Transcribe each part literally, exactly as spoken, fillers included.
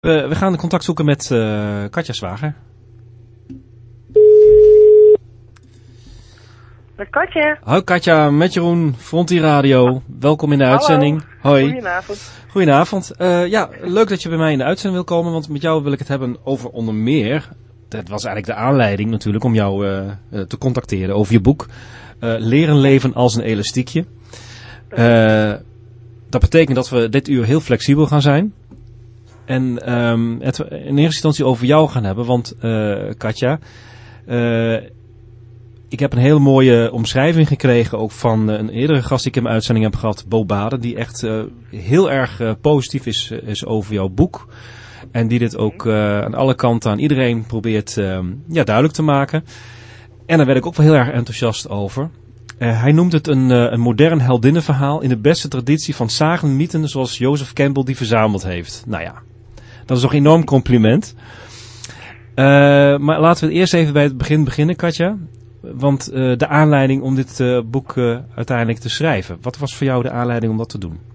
We, we gaan contact zoeken met uh, Katja Zwager. Met Katja. Hoi Katja, met Jeroen, Frontier Radio. Welkom in de uitzending. Hallo. Hoi. Goedenavond. Goedenavond. Uh, ja, leuk dat je bij mij in de uitzending wil komen, want met jou wil ik het hebben over onder meer... Dat was eigenlijk de aanleiding natuurlijk om jou uh, uh, te contacteren over je boek. Uh, Leren leven als een elastiekje. Uh, dat betekent dat we dit uur heel flexibel gaan zijn. En um, het in eerste instantie over jou gaan hebben, want uh, Katja... Uh, ik heb een hele mooie omschrijving gekregen ook van een eerdere gast die ik in mijn uitzending heb gehad, Bo Baden, die echt uh, heel erg uh, positief is, is over jouw boek. En die dit ook uh, aan alle kanten aan iedereen probeert uh, ja, duidelijk te maken. En daar werd ik ook wel heel erg enthousiast over. Uh, hij noemt het een, uh, een modern heldinnenverhaal in de beste traditie van sagen, mythen zoals Joseph Campbell die verzameld heeft. Nou ja, dat is toch een enorm compliment. Uh, maar laten we het eerst even bij het begin beginnen, Katja. Want uh, de aanleiding om dit uh, boek uh, uiteindelijk te schrijven. Wat was voor jou de aanleiding om dat te doen?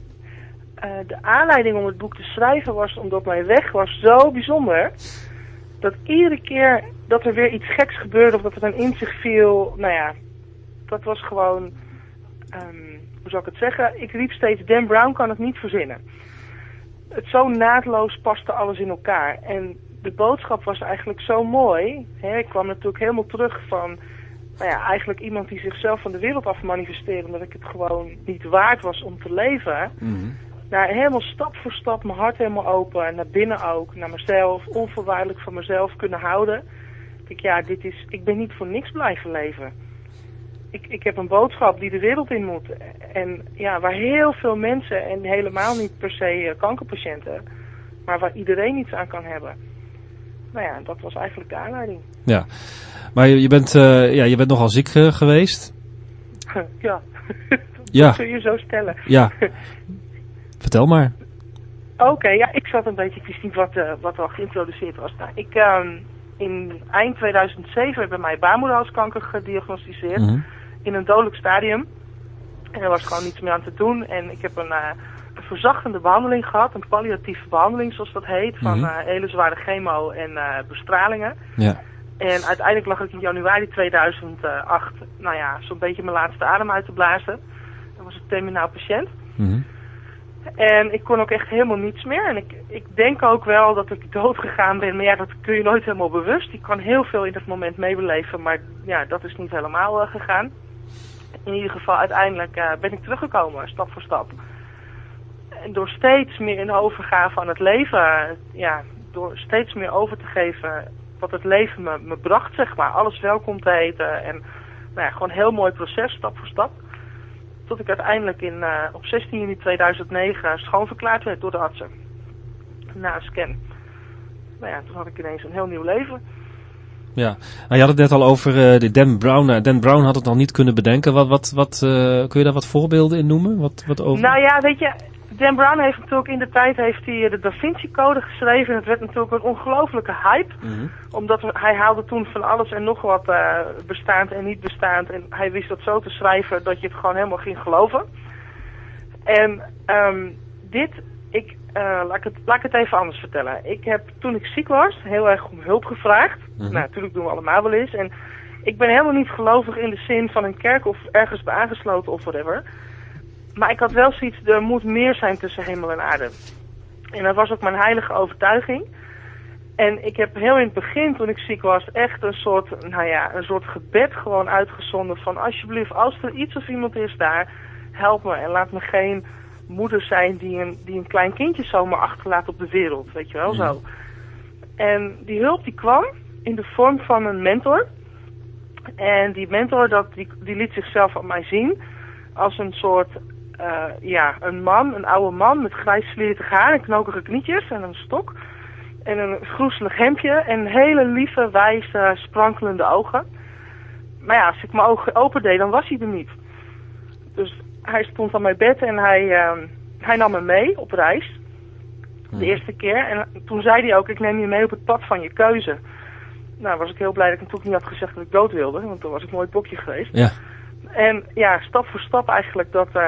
Uh, de aanleiding om het boek te schrijven was omdat mijn weg was zo bijzonder. Dat iedere keer dat er weer iets geks gebeurde of dat er een inzicht viel. Nou ja, dat was gewoon, um, hoe zou ik het zeggen? Ik riep steeds, Dan Brown kan het niet verzinnen. Het zo naadloos paste alles in elkaar. En de boodschap was eigenlijk zo mooi. Hè, ik kwam natuurlijk helemaal terug van, nou ja, eigenlijk iemand die zichzelf van de wereld af manifesteerde, omdat ik het gewoon niet waard was om te leven. Mm-hmm. Naar helemaal stap voor stap, mijn hart helemaal open, naar binnen ook, naar mezelf, onvoorwaardelijk van mezelf kunnen houden. Ik, ja, dit is, ik ben niet voor niks blijven leven. Ik, ik heb een boodschap die de wereld in moet. En ja, waar heel veel mensen, en helemaal niet per se kankerpatiënten, maar waar iedereen iets aan kan hebben. Nou ja, dat was eigenlijk de aanleiding. Ja, maar je, je, bent, uh, ja, je bent nogal ziek uh, geweest. Ja, ja. Dat kun je zo stellen. Ja, vertel maar. Oké, okay, ja, ik zat een beetje, ik wist niet wat, uh, wat al geïntroduceerd was. Nou, ik, uh, in eind tweeduizend zeven heb bij mij baarmoederhalskanker gediagnosticeerd. Mm-hmm. In een dodelijk stadium. En er was gewoon niets meer aan te doen. En ik heb een... Uh, een verzachtende behandeling gehad, een palliatieve behandeling zoals dat heet, van mm-hmm. uh, hele zware chemo en uh, bestralingen. Ja. En uiteindelijk lag ik in januari tweeduizend acht, nou ja, zo'n beetje mijn laatste adem uit te blazen. Dan was ik terminaal patiënt. Mm-hmm. En ik kon ook echt helemaal niets meer. En ik, ik denk ook wel dat ik dood gegaan ben, maar ja, dat kun je nooit helemaal bewust. Ik kan heel veel in dat moment meebeleven, maar ja, dat is niet helemaal uh, gegaan. In ieder geval, uiteindelijk uh, ben ik teruggekomen, stap voor stap. En door steeds meer in overgave aan het leven, ja, door steeds meer over te geven wat het leven me, me bracht, zeg maar. Alles welkom te heten en nou ja, gewoon een heel mooi proces, stap voor stap. Tot ik uiteindelijk in, uh, op zestien juni tweeduizend negen schoonverklaard werd door de artsen. Na een scan. Nou ja, toen had ik ineens een heel nieuw leven. Ja, nou, je had het net al over uh, de Dan Brown. Uh, Dan Brown had het nog niet kunnen bedenken. Wat, wat, wat, uh, kun je daar wat voorbeelden in noemen? Wat, wat over... Nou ja, weet je... Dan Brown heeft natuurlijk in de tijd heeft hij de Da Vinci Code geschreven. En het werd natuurlijk een ongelofelijke hype. Mm-hmm. Omdat hij haalde toen van alles en nog wat uh, bestaand en niet bestaand. En hij wist dat zo te schrijven dat je het gewoon helemaal ging geloven. En um, dit, ik, uh, laat, ik het, laat ik het even anders vertellen. Ik heb toen ik ziek was heel erg om hulp gevraagd. Mm-hmm. Nou, natuurlijk doen we allemaal wel eens. En ik ben helemaal niet gelovig in de zin van een kerk of ergens bij aangesloten of whatever. Maar ik had wel zoiets, er moet meer zijn tussen hemel en aarde. En dat was ook mijn heilige overtuiging. En ik heb heel in het begin, toen ik ziek was, echt een soort, nou ja, een soort gebed gewoon uitgezonden van alsjeblieft, als er iets of iemand is daar, help me en laat me geen moeder zijn die een, die een klein kindje zomaar achterlaat op de wereld, weet je wel, ja. Zo. En die hulp die kwam in de vorm van een mentor. En die mentor, dat, die, die liet zichzelf aan mij zien als een soort... Uh, ja, een man, een oude man met grijs vlierig haar en knokige knietjes en een stok. En een groezelig hemdje en hele lieve, wijze, sprankelende ogen. Maar ja, als ik mijn ogen opendeed, dan was hij er niet. Dus hij stond aan mijn bed en hij, uh, hij nam me mee op reis. De eerste keer. En toen zei hij ook, ik neem je mee op het pad van je keuze. Nou, was ik heel blij dat ik natuurlijk niet had gezegd dat ik dood wilde, want dan was ik nooit bokje geweest. Ja. En ja, stap voor stap eigenlijk dat, uh,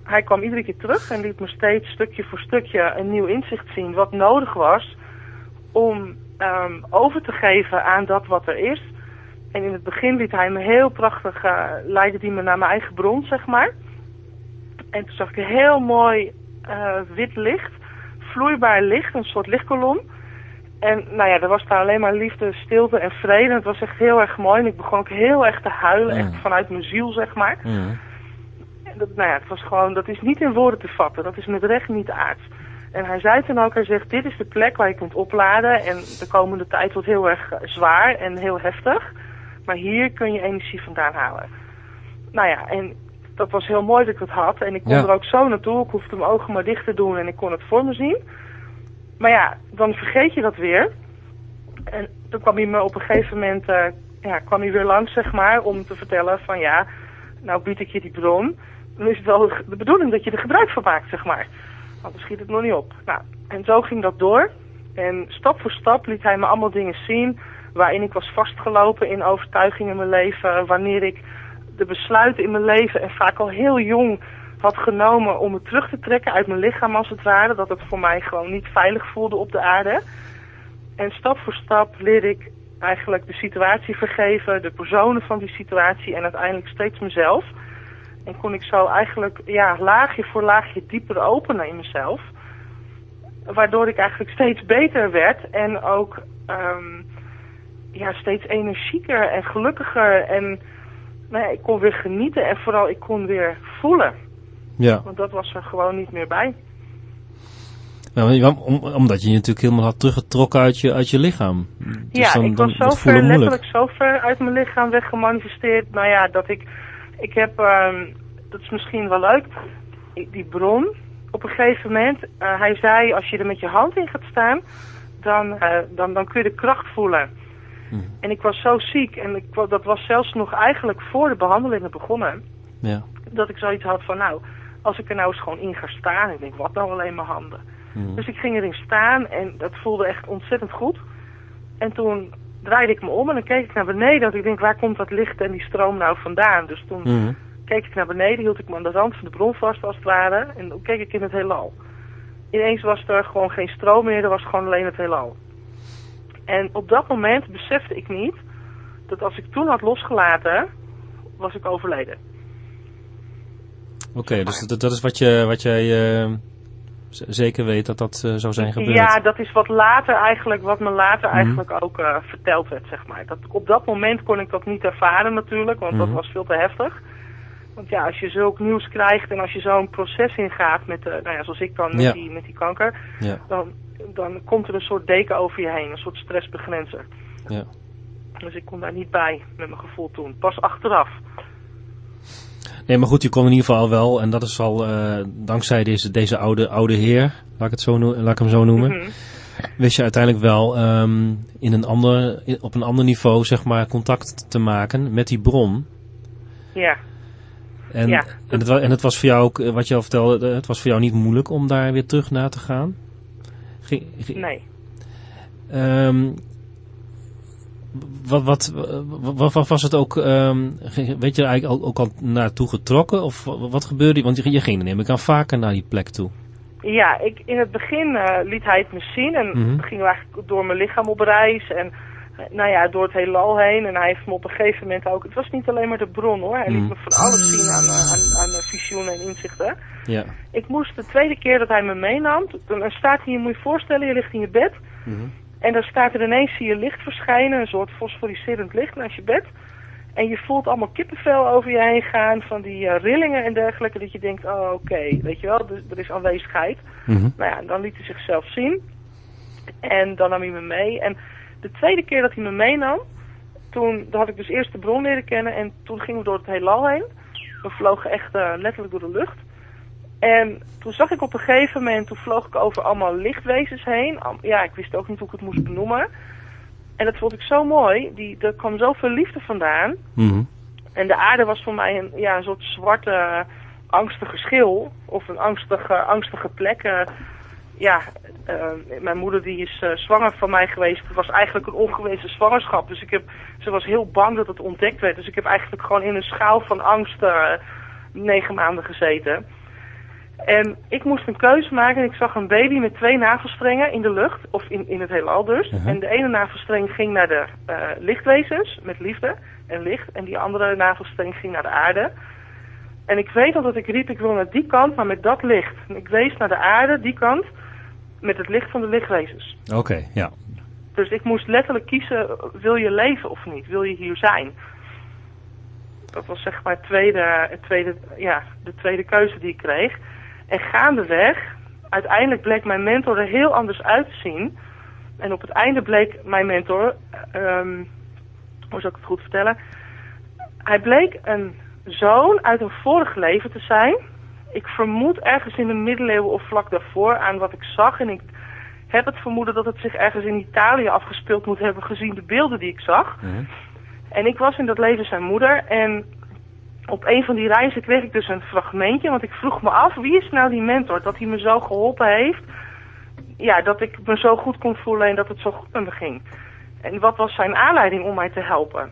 hij kwam iedere keer terug en liet me steeds stukje voor stukje een nieuw inzicht zien wat nodig was om um, over te geven aan dat wat er is. En in het begin liet hij me heel prachtig, uh, leidde hij me naar mijn eigen bron, zeg maar. En toen zag ik een heel mooi uh, wit licht, vloeibaar licht, een soort lichtkolom. En nou ja, er was daar alleen maar liefde, stilte en vrede. Het was echt heel erg mooi en ik begon ook heel erg te huilen, Mm. echt vanuit mijn ziel, zeg maar. Mm. En dat, nou ja, het was gewoon, dat is niet in woorden te vatten, dat is met recht niet aards. En hij zei toen ook, hij zegt, dit is de plek waar je kunt opladen en de komende tijd wordt heel erg zwaar en heel heftig. Maar hier kun je energie vandaan halen. Nou ja, en dat was heel mooi dat ik het had. En ik kon Ja. er ook zo naartoe. Ik hoefde mijn ogen maar dicht te doen en ik kon het voor me zien. Maar ja, dan vergeet je dat weer. En toen kwam hij me op een gegeven moment, uh, ja, kwam hij weer langs, zeg maar, om te vertellen van ja, nou bied ik je die bron. Dan is het wel de bedoeling dat je er gebruik van maakt, zeg maar. Anders schiet het nog niet op. Nou, en zo ging dat door. En stap voor stap liet hij me allemaal dingen zien waarin ik was vastgelopen in overtuigingen in mijn leven, wanneer ik de besluiten in mijn leven en vaak al heel jong had genomen om me terug te trekken uit mijn lichaam als het ware, dat het voor mij gewoon niet veilig voelde op de aarde. En stap voor stap leerde ik eigenlijk de situatie vergeven, de personen van die situatie en uiteindelijk steeds mezelf. En kon ik zo eigenlijk ja, laagje voor laagje dieper openen in mezelf. Waardoor ik eigenlijk steeds beter werd en ook um, ja, steeds energieker en gelukkiger. En nou ja, ik kon weer genieten en vooral ik kon weer voelen. Ja. Want dat was er gewoon niet meer bij. Ja, om, omdat je je natuurlijk helemaal had teruggetrokken uit je, uit je lichaam. Dus ja, dan, ik dan, was zo dat ver, voelde moeilijk. letterlijk zo ver uit mijn lichaam weggemanifesteerd. Nou ja, dat ik, ik heb, um, dat is misschien wel leuk, die bron, op een gegeven moment, uh, hij zei, als je er met je hand in gaat staan, dan, uh, dan, dan kun je de kracht voelen. Hm. En ik was zo ziek, en ik, dat was zelfs nog eigenlijk voor de behandelingen begonnen, Ja. dat ik zoiets had van, nou, als ik er nou eens gewoon in ga staan, ik denk, wat nou alleen mijn handen. Hm. Dus ik ging erin staan en dat voelde echt ontzettend goed. En toen draaide ik me om en dan keek ik naar beneden, dat ik denk, waar komt dat licht en die stroom nou vandaan? Dus toen Hm. keek ik naar beneden, hield ik me aan de rand van de bron vast als het ware, en toen keek ik in het heelal. Ineens was er gewoon geen stroom meer, er was gewoon alleen het heelal. En op dat moment besefte ik niet dat als ik toen had losgelaten, was ik overleden. Oké, okay, dus dat, dat is wat, je, wat jij uh, z- zeker weet dat dat uh, zou zijn gebeurd. Ja, dat is wat later eigenlijk, wat me later mm-hmm. eigenlijk ook uh, verteld werd, zeg maar. Dat, op dat moment kon ik dat niet ervaren natuurlijk, want mm-hmm. dat was veel te heftig. Want ja, als je zulk nieuws krijgt en als je zo'n proces ingaat met, uh, nou ja, zoals ik dan met, ja. die, met die kanker, ja. dan, dan komt er een soort deken over je heen, een soort stressbegrenzer. Ja. Dus ik kon daar niet bij met mijn gevoel toen, pas achteraf. Nee, maar goed, je kon in ieder geval wel, en dat is al uh, dankzij deze, deze oude, oude heer, laat ik, het zo no- laat ik hem zo noemen, mm-hmm. wist je uiteindelijk wel um, in een ander, in, op een ander niveau, zeg maar, contact te maken met die bron. Ja. En, ja. en, het, en het was voor jou ook, wat je al vertelde, het was voor jou niet moeilijk om daar weer terug naar te gaan? Ging, ging, nee. Um, Wat, wat, wat, wat was het ook, um, weet je er eigenlijk ook, ook al naartoe getrokken? Of wat gebeurde? Want je, je ging er neem ik aan vaker naar die plek toe. Ja, ik, in het begin uh, liet hij het me zien en mm-hmm. gingen we eigenlijk door mijn lichaam op reis en nou ja, door het heelal heen. En hij heeft me op een gegeven moment ook, het was niet alleen maar de bron hoor, hij mm-hmm. liet me van alles zien aan, aan, aan visioenen en inzichten. Ja. Ik moest de tweede keer dat hij me meenam, dan staat hij, je moet je voorstellen, je ligt in je bed. Mm-hmm. En dan staat er ineens, zie je licht verschijnen, een soort fosforiserend licht naast je bed. En je voelt allemaal kippenvel over je heen gaan, van die uh, rillingen en dergelijke, dat je denkt, oh oké, okay, weet je wel, er is aanwezigheid. Mm-hmm. Nou ja, dan liet hij zichzelf zien. En dan nam hij me mee. En de tweede keer dat hij me meenam, toen had ik dus eerst de bron leren kennen en toen gingen we door het heelal heen. We vlogen echt uh, letterlijk door de lucht. En toen zag ik op een gegeven moment, toen vloog ik over allemaal lichtwezens heen. Ja, ik wist ook niet hoe ik het moest benoemen. En dat vond ik zo mooi. Die, er kwam zoveel liefde vandaan. Mm-hmm. En de aarde was voor mij een, ja, een soort zwarte, uh, angstige schil. Of een angstige, angstige plek. Uh, ja, uh, mijn moeder die is uh, zwanger van mij geweest. Het was eigenlijk een ongewenste zwangerschap. Dus ik heb, ze was heel bang dat het ontdekt werd. Dus ik heb eigenlijk gewoon in een schaal van angst uh, negen maanden gezeten. En ik moest een keuze maken en ik zag een baby met twee navelstrengen in de lucht, of in, in het heelal dus. Uh-huh. En de ene navelstreng ging naar de uh, lichtwezens, met liefde en licht. En die andere navelstreng ging naar de aarde. En ik weet al dat ik riep, ik wil naar die kant, maar met dat licht. En ik wees naar de aarde, die kant, met het licht van de lichtwezens. Oké, okay, ja. Dus ik moest letterlijk kiezen, wil je leven of niet? Wil je hier zijn? Dat was zeg maar het tweede, het tweede, ja, de tweede keuze die ik kreeg. En gaandeweg, uiteindelijk bleek mijn mentor er heel anders uit te zien. En op het einde bleek mijn mentor, um, hoe zou ik het goed vertellen? Hij bleek een zoon uit een vorig leven te zijn. Ik vermoed ergens in de middeleeuwen of vlak daarvoor aan wat ik zag. En ik heb het vermoeden dat het zich ergens in Italië afgespeeld moet hebben gezien de beelden die ik zag. Mm-hmm. En ik was in dat leven zijn moeder en op een van die reizen kreeg ik dus een fragmentje, want ik vroeg me af, wie is nou die mentor? Dat hij me zo geholpen heeft, ja, dat ik me zo goed kon voelen en dat het zo goed met me ging. En wat was zijn aanleiding om mij te helpen?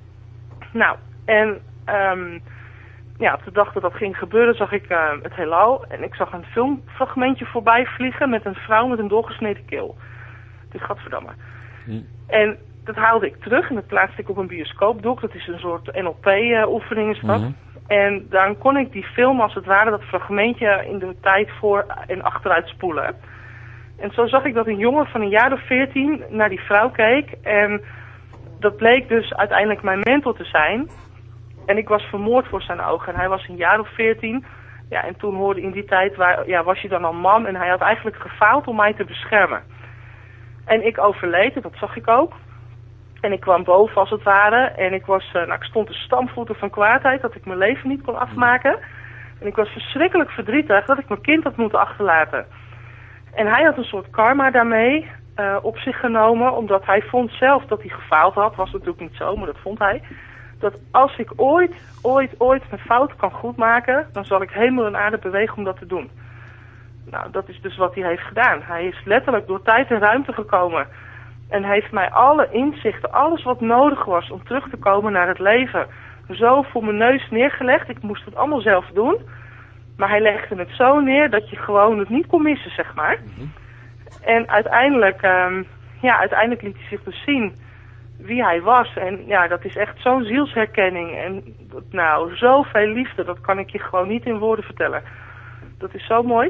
Nou, en um, ja, op de dag dat dat ging gebeuren zag ik uh, het heelal en ik zag een filmfragmentje voorbij vliegen met een vrouw met een doorgesneden keel. Dus gadverdamme. Hm. En dat haalde ik terug en dat plaatste ik op een bioscoopdoek. Dat is een soort N L P-oefening is dat. Mm-hmm. En dan kon ik die film als het ware, dat fragmentje in de tijd voor en achteruit spoelen. En zo zag ik dat een jongen van een jaar of veertien naar die vrouw keek. En dat bleek dus uiteindelijk mijn mentor te zijn. En ik was vermoord voor zijn ogen. En hij was een jaar of veertien. Ja, en toen hoorde in die tijd, waar, ja, was hij dan al man. En hij had eigenlijk gefaald om mij te beschermen. En ik overleed, en dat zag ik ook. En ik kwam boven als het ware. En ik was, nou, ik stond te stampvoeten van kwaadheid dat ik mijn leven niet kon afmaken. En ik was verschrikkelijk verdrietig dat ik mijn kind had moeten achterlaten. En hij had een soort karma daarmee uh, op zich genomen. Omdat hij vond zelf dat hij gefaald had. Was natuurlijk niet zo, maar dat vond hij. Dat als ik ooit, ooit, ooit mijn fout kan goedmaken, dan zal ik hemel en aarde bewegen om dat te doen. Nou, dat is dus wat hij heeft gedaan. Hij is letterlijk door tijd en ruimte gekomen. En heeft mij alle inzichten, alles wat nodig was om terug te komen naar het leven, zo voor mijn neus neergelegd. Ik moest het allemaal zelf doen. Maar hij legde het zo neer dat je gewoon het niet kon missen, zeg maar. Mm-hmm. En uiteindelijk, um, ja, uiteindelijk liet hij zich dus zien wie hij was. En ja, dat is echt zo'n zielsherkenning. En nou, zoveel liefde, dat kan ik je gewoon niet in woorden vertellen. Dat is zo mooi.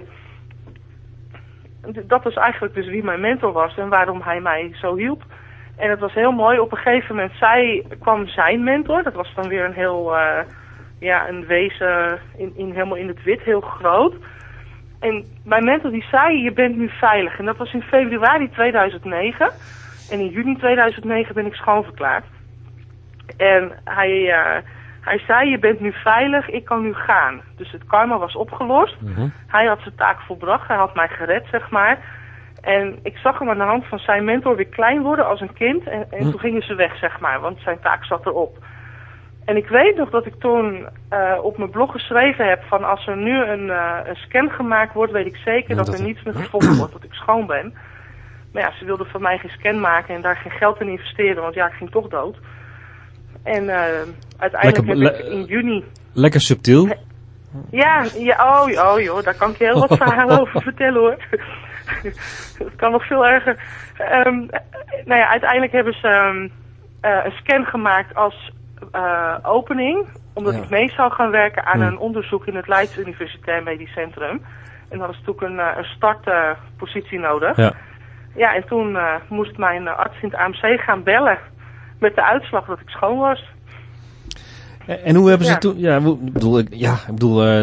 Dat was eigenlijk dus wie mijn mentor was en waarom hij mij zo hielp. En het was heel mooi. Op een gegeven moment zij, kwam zijn mentor. Dat was dan weer een heel, uh, ja, een wezen in, in, helemaal in het wit, heel groot. En mijn mentor die zei, je bent nu veilig. En dat was in februari tweeduizend negen. En in juni tweeduizend negen ben ik schoonverklaard. En hij... Uh, Hij zei, je bent nu veilig, ik kan nu gaan. Dus het karma was opgelost. Mm-hmm. Hij had zijn taak volbracht, hij had mij gered, zeg maar. En ik zag hem aan de hand van zijn mentor weer klein worden als een kind. En, en mm. toen gingen ze weg, zeg maar, want zijn taak zat erop. En ik weet nog dat ik toen uh, op mijn blog geschreven heb van als er nu een, uh, een scan gemaakt wordt, weet ik zeker dat, dat er niets meer gevonden wordt, dat ik schoon ben. Maar ja, ze wilden van mij geen scan maken en daar geen geld in investeren, want ja, ik ging toch dood. En uh, uiteindelijk lekker, heb ik in juni... Lekker subtiel. Ja, ja oh, oh joh, daar kan ik je heel wat verhalen over vertellen hoor. Dat kan nog veel erger. Um, nou ja, uiteindelijk hebben ze um, uh, een scan gemaakt als uh, opening. Omdat ja. ik mee zou gaan werken aan hmm. een onderzoek in het Leids Universitair Medisch Centrum. En dat is natuurlijk een, een startpositie uh, nodig. Ja. Ja, en toen uh, moest mijn arts in het A M C gaan bellen met de uitslag dat ik schoon was. En hoe hebben ze ja. toen... Ja, ik bedoel... Ja, ik bedoel... Uh,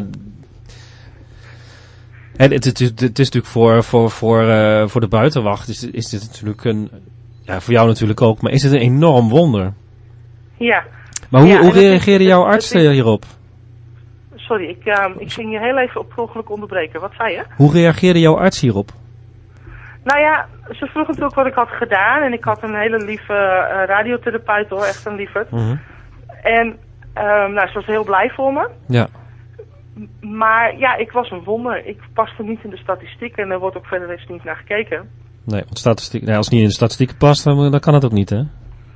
en het, het, het, het is natuurlijk voor, voor, voor, uh, voor de buitenwacht is, is dit natuurlijk een... Ja, voor jou natuurlijk ook. Maar is het een enorm wonder? Ja. Maar hoe, ja, hoe reageerde is, jouw arts is, hierop? Sorry, ik, uh, ik ging je heel even op ongeluk onderbreken. Wat zei je? Hoe reageerde jouw arts hierop? Nou ja, ze vroeg natuurlijk wat ik had gedaan. En ik had een hele lieve uh, radiotherapeut hoor, echt een lieverd. Mm-hmm. En um, nou, ze was heel blij voor me. Ja. Maar ja, ik was een wonder. Ik paste niet in de statistieken en er wordt ook verder eens niet naar gekeken. Nee, want statistiek, nee, als het niet in de statistieken past, dan, dan kan het ook niet, hè?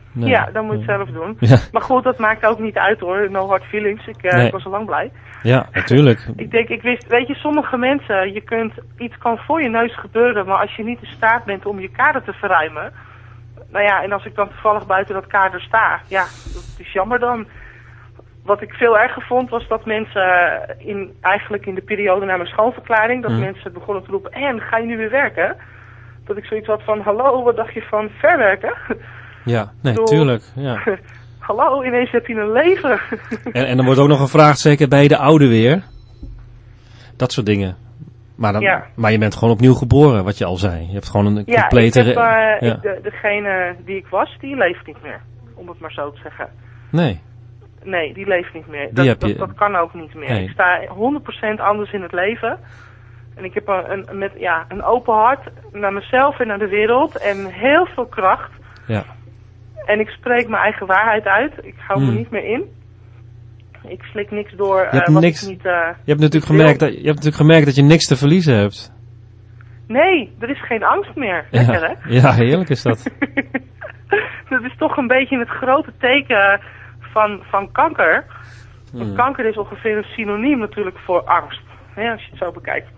Nee. Ja, dan moet je het zelf doen. Ja. Maar goed, dat maakt ook niet uit hoor. No hard feelings. Ik, uh, Nee. ik was al lang blij. Ja, natuurlijk. Ik denk, ik wist, weet je, sommige mensen, je kunt, iets kan voor je neus gebeuren, maar als je niet in staat bent om je kader te verruimen, nou ja, en als ik dan toevallig buiten dat kader sta, ja, dat is jammer dan. Wat ik veel erger vond, was dat mensen in, eigenlijk in de periode na mijn schoolverklaring, dat Hmm. mensen begonnen te roepen, en ga je nu weer werken? Dat ik zoiets had van, hallo, wat dacht je van verwerken? Ja, nee, Bedoel, tuurlijk. Ja. Hallo, ineens heb je een leven. En, en er wordt ook nog gevraagd, zeker bij de oude weer. Dat soort dingen. Maar, dan, Ja. maar je bent gewoon opnieuw geboren, wat je al zei. Je hebt gewoon een Ja, complete... ik heb, uh, ja. ik, de, degene die ik was, die leeft niet meer. Om het maar zo te zeggen. Nee. Nee, die leeft niet meer. Die Dat, heb dat, je- dat kan ook niet meer. Nee. Ik sta honderd procent anders in het leven. En ik heb een, een, met, ja, een open hart naar mezelf en naar de wereld. En heel veel kracht. Ja. En ik spreek mijn eigen waarheid uit. Ik hou me Hmm. niet meer in. Ik slik niks door Je hebt uh, wat niks- ik niet... Uh, Je hebt, natuurlijk niet gemerkt wil. dat, je hebt natuurlijk gemerkt dat je niks te verliezen hebt. Nee, er is geen angst meer. Lekker, Ja, hè? ja, heerlijk is dat. Dat is toch een beetje het grote teken van, van kanker. Want Hmm. kanker is ongeveer een synoniem natuurlijk voor angst. Hè, als je het zo bekijkt.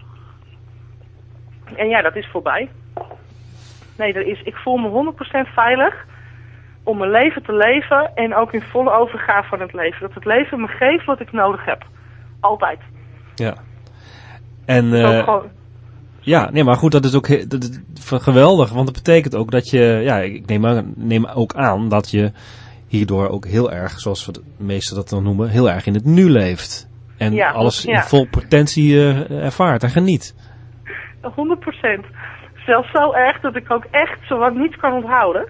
En ja, dat is voorbij. Nee, er is, ik voel me honderd procent veilig om mijn leven te leven en ook in volle overgave van het leven. Dat het leven me geeft wat ik nodig heb. Altijd. Ja. En Dat is ook eh, gewoon, ja, nee, maar goed, dat is ook he- dat is geweldig. Want dat betekent ook dat je, ja, ik neem, aan, neem ook aan dat je hierdoor ook heel erg, zoals we de meesten dat dan noemen, heel erg in het nu leeft. En Ja, alles ja. in vol potentie eh, ervaart en geniet. honderd procent. Zelfs zo erg dat ik ook echt zowat niets kan onthouden.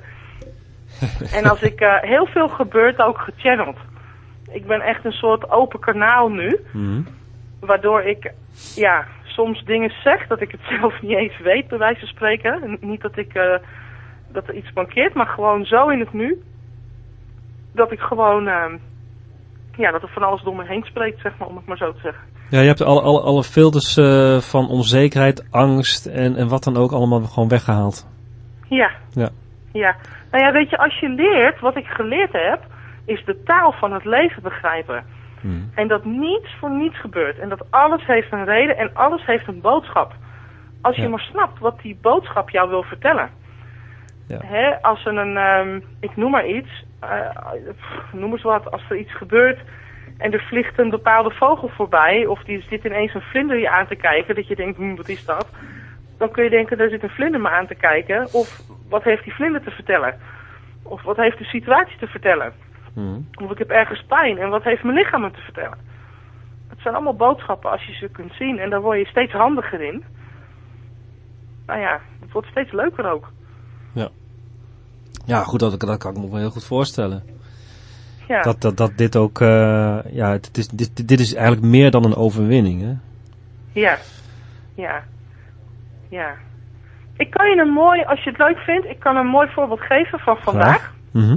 En als ik uh, heel veel gebeurt ook gechanneld. Ik ben echt een soort open kanaal nu. Mhm. Waardoor ik ja, soms dingen zeg dat ik het zelf niet eens weet, bij wijze van spreken. En niet dat ik uh, dat er iets mankeert, maar gewoon zo in het nu. Dat ik gewoon, uh, ja, dat er van alles door me heen spreekt, zeg maar, om het maar zo te zeggen. Ja, je hebt alle, alle, alle filters uh, van onzekerheid, angst en, en wat dan ook allemaal gewoon weggehaald. Ja. Ja. Ja. Nou ja, weet je, als je leert, wat ik geleerd heb, is de taal van het leven begrijpen. Hmm. En dat niets voor niets gebeurt. En dat alles heeft een reden en alles heeft een boodschap. Als je Ja. maar snapt wat die boodschap jou wil vertellen. Ja. Hè, als er een, um, ik noem maar iets, uh, pff, noem eens wat, als er iets gebeurt en er vliegt een bepaalde vogel voorbij, of die zit ineens een vlinder je aan te kijken, dat je denkt, hm, wat is dat? Dan kun je denken, daar zit een vlinder me aan te kijken, of wat heeft die vlinder te vertellen? Of wat heeft de situatie te vertellen? Hmm. Of ik heb ergens pijn en wat heeft mijn lichaam me te vertellen? Het zijn allemaal boodschappen als je ze kunt zien en daar word je steeds handiger in. Nou ja, het wordt steeds leuker ook. Ja. Ja, goed, dat, dat kan ik me wel heel goed voorstellen. Ja, Dat, dat, dat dit ook, uh, ja, het is, dit, dit is eigenlijk meer dan een overwinning, hè? ja, ja, ja. Ik kan je een mooi, als je het leuk vindt, ik kan een mooi voorbeeld geven van vandaag. Mhm.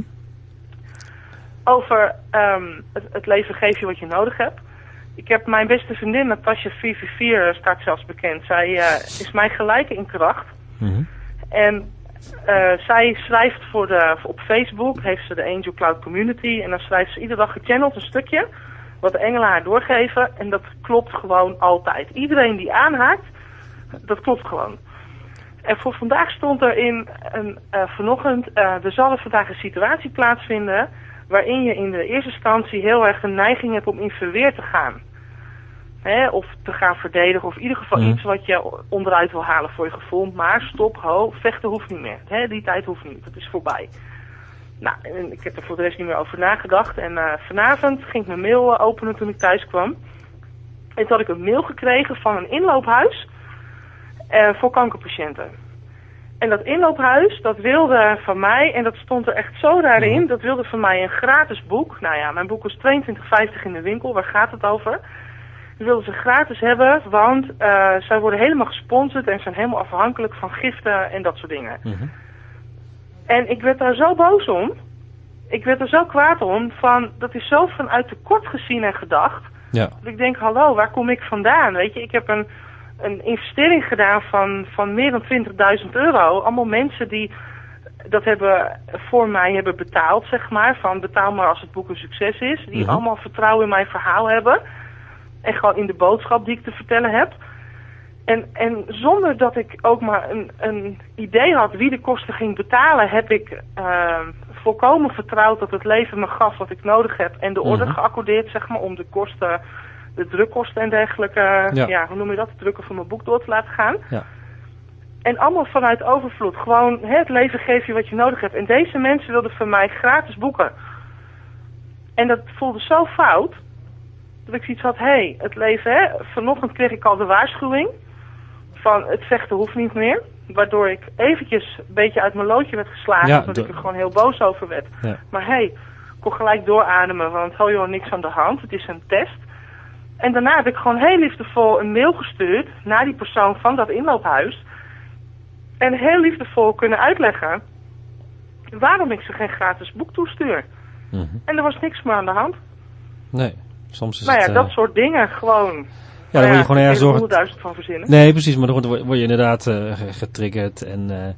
Over um, het, het leven geef je wat je nodig hebt. Ik heb mijn beste vriendin, Natasja vier vier vier, staat zelfs bekend. Zij uh, is mijn gelijke in kracht. Mhm. En uh, zij schrijft voor de, op Facebook, heeft ze de Angel Cloud Community. En dan schrijft ze iedere dag gechanneld een stukje, wat de engelen haar doorgeven. En dat klopt gewoon altijd. Iedereen die aanhaakt, dat klopt gewoon. En voor vandaag stond er in, een, uh, vanochtend, uh, er zal er vandaag een situatie plaatsvinden waarin je in de eerste instantie heel erg een neiging hebt om in verweer te gaan. Hè, of te gaan verdedigen, of in ieder geval Mm. iets wat je onderuit wil halen voor je gevoel. Maar stop, ho, vechten hoeft niet meer. Hè, die tijd hoeft niet, dat is voorbij. Nou, en ik heb er voor de rest niet meer over nagedacht. En uh, vanavond ging ik mijn mail uh, openen toen ik thuis kwam. En toen had ik een mail gekregen van een inloophuis uh, voor kankerpatiënten. En dat inloophuis, dat wilde van mij, en dat stond er echt zo daarin, dat wilde van mij een gratis boek. Nou ja, mijn boek is tweeëntwintig vijftig in de winkel, waar gaat het over? Dat wilden ze gratis hebben, want uh, zij worden helemaal gesponsord en zijn helemaal afhankelijk van giften en dat soort dingen. Mhm. En ik werd daar zo boos om, ik werd er zo kwaad om, van dat is zo vanuit tekort gezien en gedacht. Ja. Dat ik denk, hallo, waar kom ik vandaan? Weet je, ik heb een, een investering gedaan van, van meer dan twintigduizend euro. Allemaal mensen die dat hebben voor mij hebben betaald, zeg maar. Van betaal maar als het boek een succes is. Die Mm-hmm. allemaal vertrouwen in mijn verhaal hebben. En gewoon in de boodschap die ik te vertellen heb. En, en zonder dat ik ook maar een, een idee had wie de kosten ging betalen, heb ik uh, volkomen vertrouwd dat het leven me gaf wat ik nodig heb. En de orde Mm-hmm. geaccordeerd, zeg maar, om de kosten, de drukkosten en dergelijke, Ja. ja, hoe noem je dat, de drukken van mijn boek door te laten gaan. Ja. En allemaal vanuit overvloed. Gewoon, hè, het leven geeft je wat je nodig hebt. En deze mensen wilden van mij gratis boeken. En dat voelde zo fout, dat ik zoiets had, hé, hey, het leven, hè, vanochtend kreeg ik al de waarschuwing van het vechten hoeft niet meer. Waardoor ik eventjes een beetje uit mijn loodje werd geslagen, Ja, omdat do- ik er gewoon heel boos over werd. Ja. Maar hé, hey, ik kon gelijk doorademen, want oh joh, niks aan de hand, het is een test. En daarna heb ik gewoon heel liefdevol een mail gestuurd naar die persoon van dat inloophuis. En heel liefdevol kunnen uitleggen waarom ik ze geen gratis boek toestuur. Mm-hmm. En er was niks meer aan de hand. Nee, soms is Nou ja, het... uh, dat soort dingen gewoon. Ja, dan moet je gewoon ergens zorgen... honderdduizend van verzinnen. Nee, precies, maar dan word, word je inderdaad uh, getriggerd en... Uh,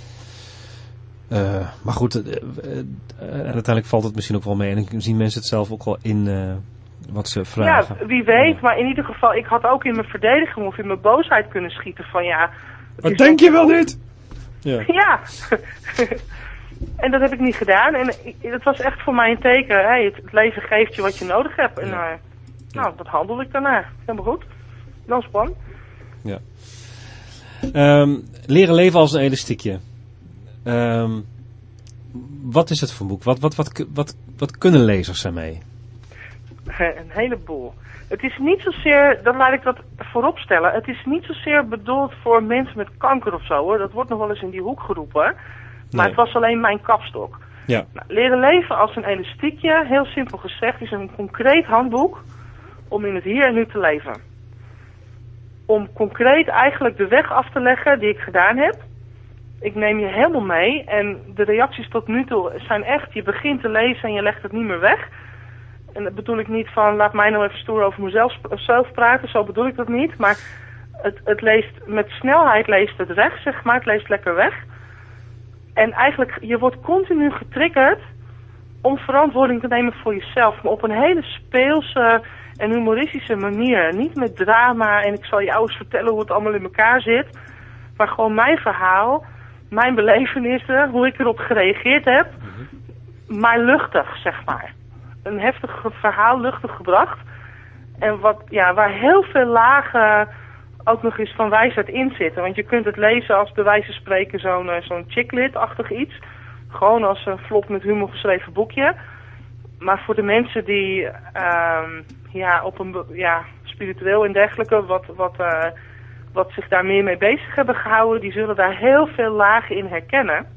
uh, maar goed, uh, uh, en uiteindelijk valt het misschien ook wel mee en dan zien mensen het zelf ook wel in uh, wat ze vragen. Ja, wie weet, maar in ieder geval, ik had ook in mijn verdediging of in mijn boosheid kunnen schieten van ja... Wat denk je wel niet? Ja. Ja. En dat heb ik niet gedaan en het was echt voor mij een teken, hey, het, het leven geeft je wat je nodig hebt en Ja. uh, nou, dat handel ik daarna. Helemaal goed. Dan span. Ja. Um, leren leven als een elastiekje. Um, wat is het voor boek? Wat, wat, wat, wat, wat kunnen lezers ermee? Een heleboel. Het is niet zozeer, dan laat ik dat voorop stellen, het is niet zozeer bedoeld voor mensen met kanker of zo hoor. Dat wordt nog wel eens in die hoek geroepen. Maar Nee. het was alleen mijn kapstok. Ja. Nou, leren leven als een elastiekje, heel simpel gezegd, is een concreet handboek om in het hier en nu te leven. Om concreet eigenlijk de weg af te leggen die ik gedaan heb. Ik neem je helemaal mee en de reacties tot nu toe zijn echt, je begint te lezen en je legt het niet meer weg. En dat bedoel ik niet van, laat mij nou even stoer over mezelf zelf praten, zo bedoel ik dat niet. Maar het, het leest, met snelheid leest het weg, zeg maar, het leest lekker weg. En eigenlijk, je wordt continu getriggerd om verantwoording te nemen voor jezelf. Maar op een hele speelse en humoristische manier. Niet met drama en ik zal jou eens vertellen hoe het allemaal in elkaar zit. Maar gewoon mijn verhaal, mijn belevenissen, hoe ik erop gereageerd heb. Mm-hmm. Maar luchtig, zeg maar. Een heftig verhaal, luchtig gebracht. En wat, ja, waar heel veel lagen ook nog eens van wijsheid in zitten. Want je kunt het lezen als bij wijze van spreken zo'n uh, zo'n chicklit-achtig iets. Gewoon als een vlot met humor geschreven boekje. Maar voor de mensen die uh, ja, op een ja, spiritueel en dergelijke wat, wat, uh, wat zich daar meer mee bezig hebben gehouden, die zullen daar heel veel lagen in herkennen.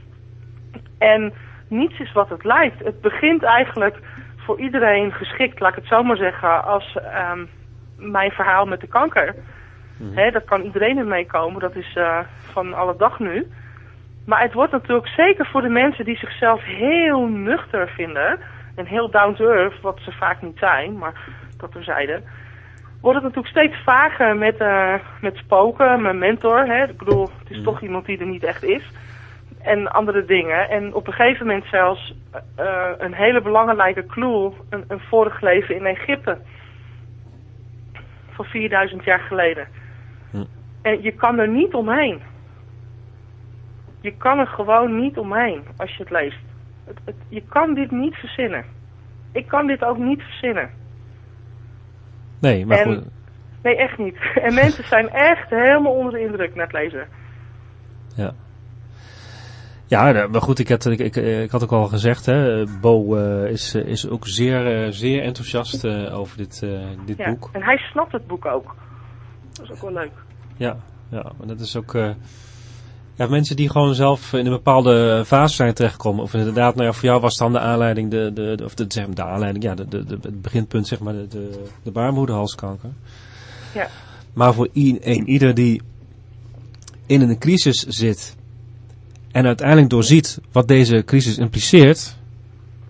En niets is wat het lijkt. Het begint eigenlijk voor iedereen geschikt, laat ik het zo maar zeggen, als um, mijn verhaal met de kanker. Mm. He, dat kan iedereen in meekomen, dat is uh, van alle dag nu. Maar het wordt natuurlijk zeker voor de mensen die zichzelf heel nuchter vinden en heel down to earth, wat ze vaak niet zijn, maar dat terzijde, wordt het natuurlijk steeds vager met, uh, met spoken, mijn mentor. Hè? Ik bedoel, het is mm. toch iemand die er niet echt is. En andere dingen. En op een gegeven moment zelfs uh, een hele belangrijke clue, een, een vorig leven in Egypte. Van vierduizend jaar geleden. Hm. En je kan er niet omheen. Je kan er gewoon niet omheen als je het leest. Het, het, je kan dit niet verzinnen. Ik kan dit ook niet verzinnen. Nee, maar en, goed. Nee, echt niet. En mensen zijn echt helemaal onder de indruk na het lezen. Ja. Ja, maar goed, ik had, ik, ik, ik had ook al gezegd, hè, Bo uh, is, is ook zeer, uh, zeer enthousiast uh, over dit, uh, dit ja, boek. En hij snapt het boek ook. Dat is ook wel leuk. Ja, ja, maar dat is ook... Uh, ja, mensen die gewoon zelf in een bepaalde fase zijn terechtgekomen. Of inderdaad, nou ja, voor jou was dan de aanleiding, de, de, de, of de, zeg maar, de aanleiding, ja, de, de, de, het beginpunt, zeg maar, de, de, de baarmoederhalskanker. Ja. Maar voor een ieder die in een crisis zit en uiteindelijk doorziet wat deze crisis impliceert,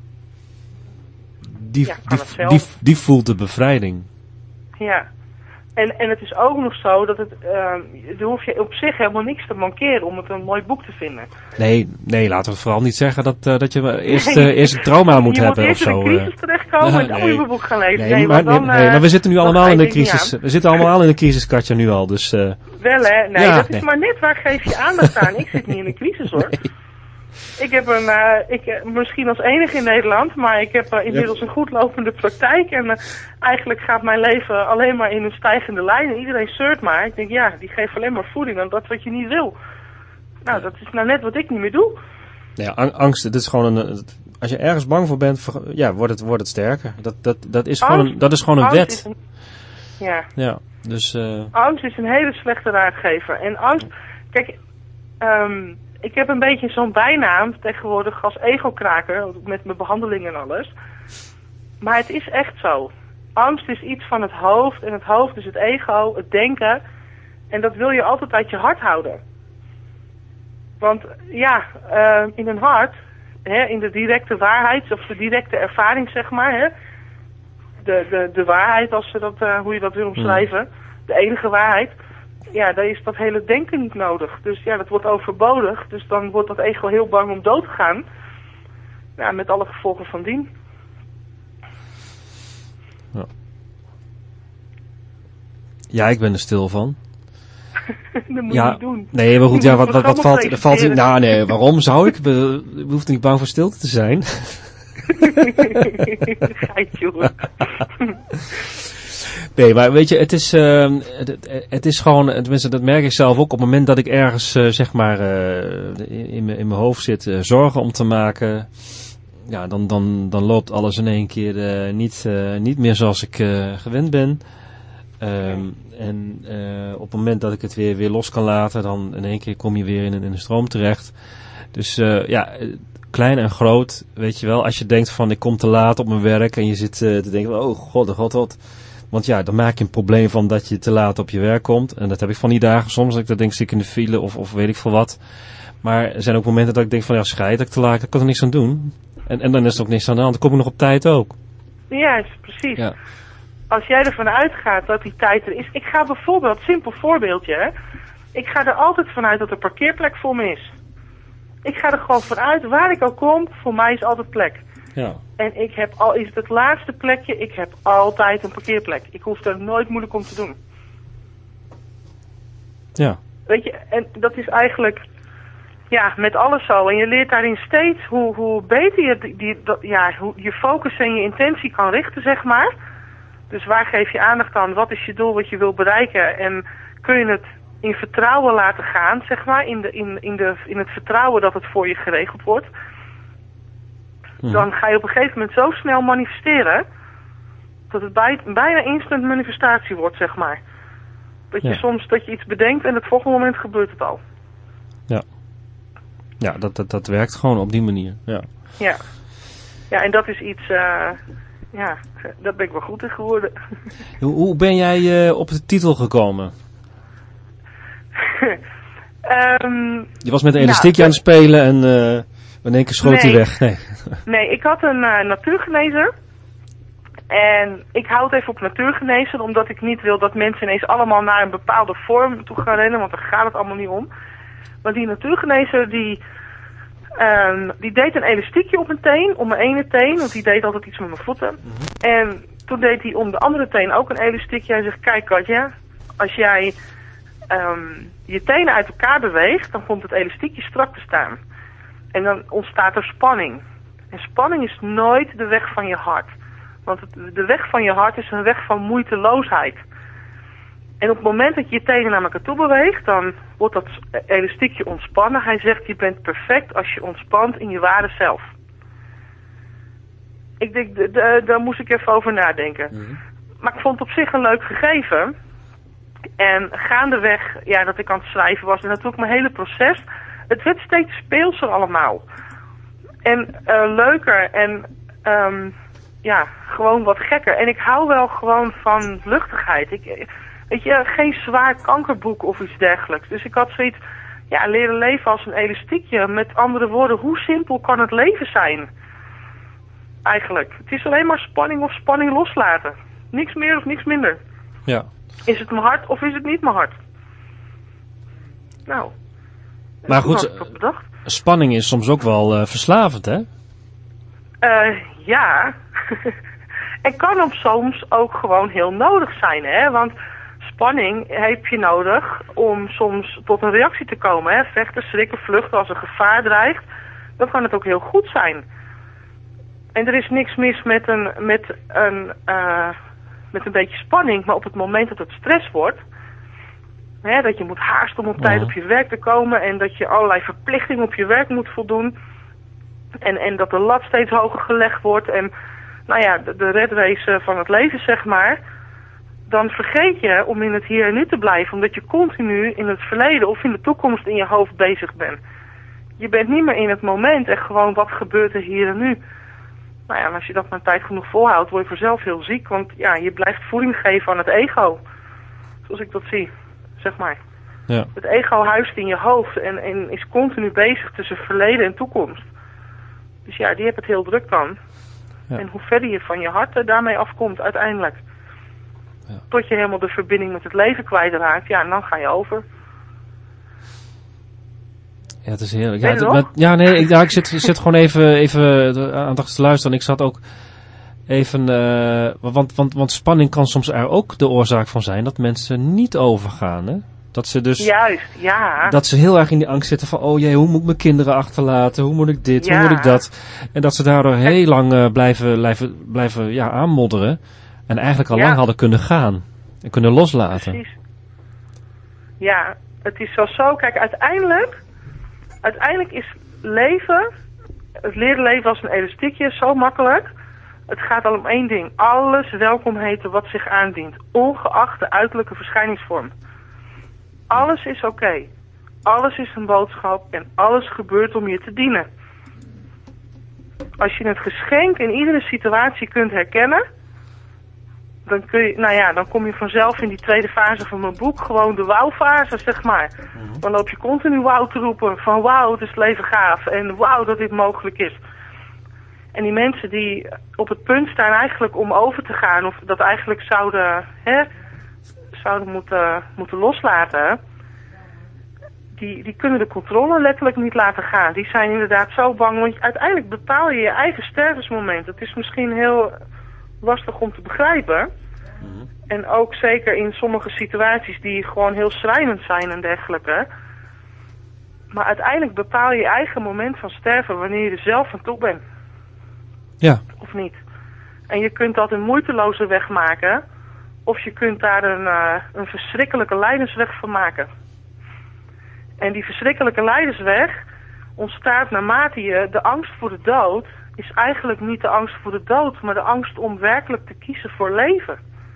die, ja, die, die, die, die voelt de bevrijding. Ja. En, en het is ook nog zo dat het, uh, er hoef je op zich helemaal niks te mankeren om het een mooi boek te vinden. Nee, nee, laten we vooral niet zeggen dat, uh, dat je eerst, uh, eerst een trauma moet je hebben moet of zo. Je moet eerst in een crisis terechtkomen uh, en dan nee. moet je mijn boek gaan lezen. Nee, nee, maar, dan, nee, uh, maar we zitten nu allemaal in een crisis. We zitten allemaal in een crisis, Katja, nu al. Dus, uh, Wel hè, nee, ja, dat is nee. maar net waar geef je aandacht aan. Ik zit niet in een crisis hoor. Nee. Ik heb een, uh, ik, uh, misschien als enige in Nederland, maar ik heb uh, inmiddels een goed lopende praktijk. En uh, eigenlijk gaat mijn leven alleen maar in een stijgende lijn. En iedereen zeurt maar. Ik denk, ja, die geeft alleen maar voeding aan dat wat je niet wil. Nou, dat is nou net wat ik niet meer doe. Ja, angst, het is gewoon een... Als je ergens bang voor bent, ja, wordt het, wordt het sterker. Dat, dat, dat, is, angst, gewoon een, dat is gewoon een angst wet. Is een, ja. Ja, dus... Uh... Angst is een hele slechte raadgever. En angst... Kijk, um, ik heb een beetje zo'n bijnaam tegenwoordig als ego-kraker, met mijn behandeling en alles. Maar het is echt zo. Angst is iets van het hoofd en het hoofd is het ego, het denken. En dat wil je altijd uit je hart houden. Want ja, uh, in een hart, hè, in de directe waarheid, of de directe ervaring zeg maar, hè, de, de, de waarheid, als ze dat, uh, hoe je dat wil omschrijven, de enige waarheid, ja, daar is dat hele denken niet nodig. Dus ja, dat wordt overbodig. Dus dan wordt dat ego heel bang om dood te gaan. Ja, met alle gevolgen van dien. Ja, ja ik ben er stil van. dat moet ja, je niet doen. Nee, maar goed, ja, wat, wat, wat valt, valt in... Nou, nee, waarom zou ik? Je hoeft niet bang voor stilte te zijn. Geitje hoor. Nee, maar weet je, het is, uh, het, het is gewoon, tenminste dat merk ik zelf ook, op het moment dat ik ergens, uh, zeg maar, uh, in, in mijn hoofd zit, uh, zorgen om te maken, ja, dan, dan, dan loopt alles in één keer uh, niet, uh, niet meer zoals ik uh, gewend ben. Um, en uh, op het moment dat ik het weer, weer los kan laten, dan in één keer kom je weer in een, in een stroom terecht. Dus uh, ja, klein en groot, weet je wel, als je denkt van ik kom te laat op mijn werk en je zit uh, te denken, oh god, oh god, god. Want ja, dan maak je een probleem van dat je te laat op je werk komt. En dat heb ik van die dagen soms, dat ik dat denk, zit ik in de file of, of weet ik veel wat. Maar er zijn ook momenten dat ik denk van, ja, scheid, dat ik te laat, ik kan er niks aan doen. En, en dan is er ook niks aan de hand, dan kom ik nog op tijd ook. Ja, precies. Ja. Als jij ervan uitgaat dat die tijd er is. Ik ga bijvoorbeeld, simpel voorbeeldje, hè. Ik ga er altijd vanuit dat er parkeerplek voor me is. Ik ga er gewoon vanuit, waar ik ook kom, voor mij is altijd plek. Ja. En ik heb al, is het het laatste plekje, ik heb altijd een parkeerplek. Ik hoef er nooit moeilijk om te doen. Ja. Weet je, en dat is eigenlijk, ja, met alles zo. En je leert daarin steeds hoe, hoe beter je die, die, dat, ja, hoe je focus en je intentie kan richten, zeg maar. Dus waar geef je aandacht aan? Wat is je doel, wat je wil bereiken? En kun je het in vertrouwen laten gaan, zeg maar, in, de, in, in, de, in het vertrouwen dat het voor je geregeld wordt. Dan ga je op een gegeven moment zo snel manifesteren, dat het bij, bijna instant manifestatie wordt, zeg maar. Dat je ja. soms dat je iets bedenkt en het volgende moment gebeurt het al. Ja, ja dat, dat, dat werkt gewoon op die manier. Ja, ja. Ja, en dat is iets, uh, ja, daar ben ik wel goed in geworden. Hoe, hoe ben jij uh, op de titel gekomen? um, je was met een elastiekje nou, aan het spelen en uh, in één keer schoot hij nee. weg. Nee. nee, ik had een uh, natuurgenezer. En ik hou het even op natuurgenezen, omdat ik niet wil dat mensen ineens allemaal naar een bepaalde vorm toe gaan rennen, want daar gaat het allemaal niet om. Maar die natuurgenezer, die, um, die deed een elastiekje op mijn teen, om mijn ene teen, want die deed altijd iets met mijn voeten. Mm-hmm. En toen deed hij om de andere teen ook een elastiekje. Hij zegt, kijk Katja, als jij um, je tenen uit elkaar beweegt, dan komt het elastiekje strak te staan. En dan ontstaat er spanning. En spanning is nooit de weg van je hart. Want het, de weg van je hart is een weg van moeiteloosheid. En op het moment dat je je tenen naar elkaar toe beweegt, dan wordt dat elastiekje ontspannen. Hij zegt, je bent perfect als je ontspant in je ware zelf. Ik denk, de, de, daar moest ik even over nadenken. Mm-hmm. Maar ik vond het op zich een leuk gegeven. En gaandeweg, ja, dat ik aan het schrijven was, en natuurlijk mijn hele proces, het werd steeds speelser allemaal. En uh, leuker en um, ja, gewoon wat gekker. En ik hou wel gewoon van luchtigheid. Ik, weet je, geen zwaar kankerboek of iets dergelijks. Dus ik had zoiets, ja, leren leven als een elastiekje. Met andere woorden, hoe simpel kan het leven zijn? Eigenlijk. Het is alleen maar spanning of spanning loslaten. Niks meer of niks minder. Ja. Is het mijn hart of is het niet mijn hart? Nou. Maar goed, spanning is soms ook wel uh, verslavend, hè? Uh, ja. En kan op soms ook gewoon heel nodig zijn, hè? Want spanning heb je nodig om soms tot een reactie te komen, hè? Vechten, schrikken, vluchten als er gevaar dreigt. Dan kan het ook heel goed zijn. En er is niks mis met een, met een, uh, met een beetje spanning, maar op het moment dat het stress wordt, hè, dat je moet haasten om op tijd op je werk te komen en dat je allerlei verplichtingen op je werk moet voldoen en, en dat de lat steeds hoger gelegd wordt en nou ja, de, de red race van het leven, zeg maar, dan vergeet je om in het hier en nu te blijven, omdat je continu in het verleden of in de toekomst in je hoofd bezig bent. Je bent niet meer in het moment en gewoon wat gebeurt er hier en nu. Nou ja, en als je dat maar een tijd genoeg volhoudt, word je vanzelf heel ziek, want ja, je blijft voeding geven aan het ego. Zoals ik dat zie, zeg maar. Ja. Het ego huist in je hoofd en, en is continu bezig tussen verleden en toekomst. Dus ja, die heeft het heel druk dan. Ja. En hoe verder je van je hart daarmee afkomt uiteindelijk, ja, tot je helemaal de verbinding met het leven kwijtraakt, ja, en dan ga je over. Ja, het is heerlijk. Ja, het, met, ja nee, ik, ja, ik zit, zit gewoon even, even aandachtig te luisteren. Ik zat ook even, uh, want, want, want spanning kan soms er ook de oorzaak van zijn dat mensen niet overgaan, hè? Dat ze dus, juist, ja. Dat ze heel erg in die angst zitten van, oh jee, hoe moet ik mijn kinderen achterlaten? Hoe moet ik dit? Ja. Hoe moet ik dat? En dat ze daardoor heel lang uh, blijven, blijven, blijven ja, aanmodderen. En eigenlijk al ja. lang hadden kunnen gaan. En kunnen loslaten. Precies. Ja, het is wel zo. Kijk, uiteindelijk, uiteindelijk is leven, het leren leven als een elastiekje, zo makkelijk. Het gaat al om één ding. Alles welkom heten wat zich aandient. Ongeacht de uiterlijke verschijningsvorm. Alles is oké. Okay. Alles is een boodschap en alles gebeurt om je te dienen. Als je het geschenk in iedere situatie kunt herkennen, dan kun je, nou ja, dan kom je vanzelf in die tweede fase van mijn boek, gewoon de wauw-fase, zeg maar. Mm-hmm. Dan loop je continu wauw te roepen van wauw, het is het leven gaaf en wauw dat dit mogelijk is. En die mensen die op het punt staan eigenlijk om over te gaan, of dat eigenlijk zouden, hè, zouden moeten, moeten loslaten, die, die kunnen de controle letterlijk niet laten gaan. Die zijn inderdaad zo bang, want uiteindelijk bepaal je je eigen stervensmoment. Het is misschien heel lastig om te begrijpen. Mm-hmm. En ook zeker in sommige situaties die gewoon heel schrijnend zijn en dergelijke. Maar uiteindelijk bepaal je je eigen moment van sterven wanneer je er zelf aan toe bent. Ja. Of niet. En je kunt dat een moeiteloze weg maken, of je kunt daar een, uh, een verschrikkelijke lijdensweg van maken. En die verschrikkelijke lijdensweg ontstaat naarmate je de angst voor de dood is eigenlijk niet de angst voor de dood, maar de angst om werkelijk te kiezen voor leven.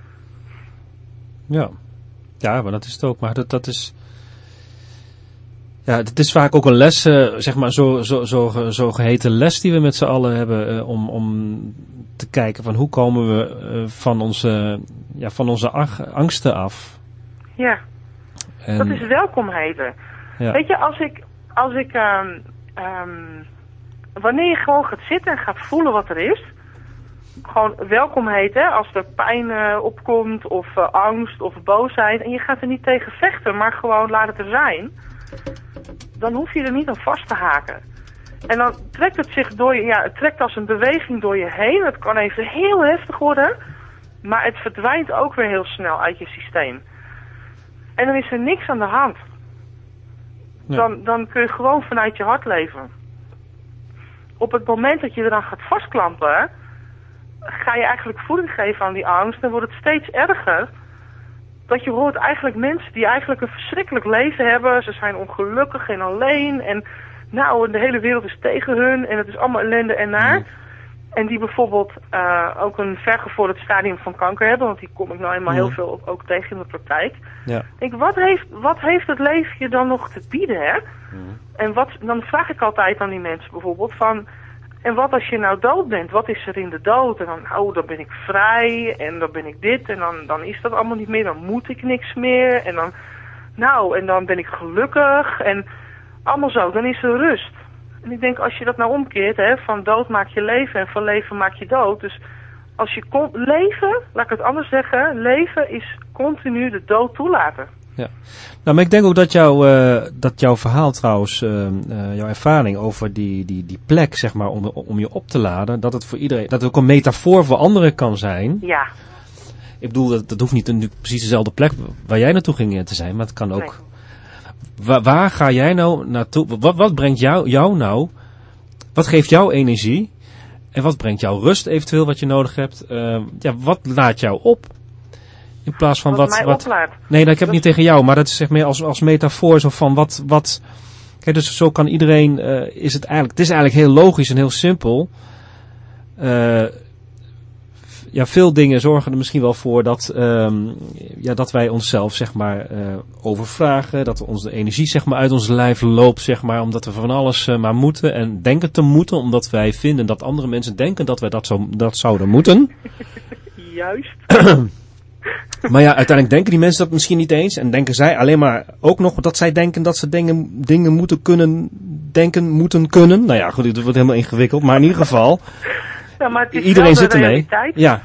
Ja, ja, maar dat is het ook. Maar dat, dat is, ja, het is vaak ook een les, uh, zeg maar, zo, zo, zo, zo geheten les die we met z'n allen hebben, uh, om, om te kijken van hoe komen we uh, van onze, ja, van onze ach, angsten af. Ja, en dat is welkom heten. Ja. Weet je, als ik, als ik, um, um, wanneer je gewoon gaat zitten en gaat voelen wat er is, gewoon welkom heten, als er pijn uh, opkomt of uh, angst of boosheid, en je gaat er niet tegen vechten, maar gewoon laat het er zijn, dan hoef je er niet aan vast te haken. En dan trekt het zich door je, ja, het trekt als een beweging door je heen. Het kan even heel heftig worden, maar het verdwijnt ook weer heel snel uit je systeem. En dan is er niks aan de hand. Ja. Dan, dan kun je gewoon vanuit je hart leven. Op het moment dat je eraan gaat vastklampen, ga je eigenlijk voeding geven aan die angst en wordt het steeds erger. Dat je hoort eigenlijk mensen die eigenlijk een verschrikkelijk leven hebben. Ze zijn ongelukkig en alleen en nou, de hele wereld is tegen hun en het is allemaal ellende en naar. Mm. En die bijvoorbeeld uh, ook een vergevorderd stadium van kanker hebben, want die kom ik nou eenmaal mm. heel veel ook tegen in de praktijk. Ja. Denk, wat heeft, wat heeft het leven je dan nog te bieden, hè? Mm. En wat, dan vraag ik altijd aan die mensen bijvoorbeeld van, en wat als je nou dood bent? Wat is er in de dood? En dan, nou, dan ben ik vrij en dan ben ik dit en dan, dan is dat allemaal niet meer, dan moet ik niks meer en dan, nou, en dan ben ik gelukkig en allemaal zo, dan is er rust. En ik denk, als je dat nou omkeert, hè, van dood maak je leven en van leven maak je dood. Dus als je kon, leven, laat ik het anders zeggen, leven is continu de dood toelaten. Ja. Nou, maar ik denk ook dat, jou, uh, dat jouw verhaal trouwens, uh, uh, jouw ervaring over die, die, die plek, zeg maar, om, om je op te laden, dat het voor iedereen, dat het ook een metafoor voor anderen kan zijn. Ja. Ik bedoel, dat, dat hoeft niet een, precies dezelfde plek waar jij naartoe ging te zijn, maar het kan ook. Nee. Waar, waar ga jij nou naartoe? Wat, wat brengt jou, jou nou? Wat geeft jou energie? En wat brengt jou rust eventueel wat je nodig hebt? Uh, ja, wat laat jou op? In plaats van wat. wat. Mij wat oplaat. Nee, dat ik heb het niet tegen jou, maar dat is zeg maar als, als metafoor zo van wat. wat kijk, dus zo kan iedereen. Uh, is het eigenlijk. Het is eigenlijk heel logisch en heel simpel. Uh, Ja, veel dingen zorgen er misschien wel voor dat, um, ja, dat wij onszelf zeg maar uh, overvragen. Dat onze energie zeg maar uit ons lijf loopt, zeg maar, omdat we van alles uh, maar moeten en denken te moeten. Omdat wij vinden dat andere mensen denken dat wij dat, zo, dat zouden moeten. Juist. Maar ja, uiteindelijk denken die mensen dat misschien niet eens. En denken zij alleen maar ook nog dat zij denken dat ze dingen, dingen moeten kunnen, denken moeten kunnen. Nou ja, goed, het wordt helemaal ingewikkeld. Maar in ieder geval... Ja, maar het is iedereen zit ermee. Realiteit. Ja.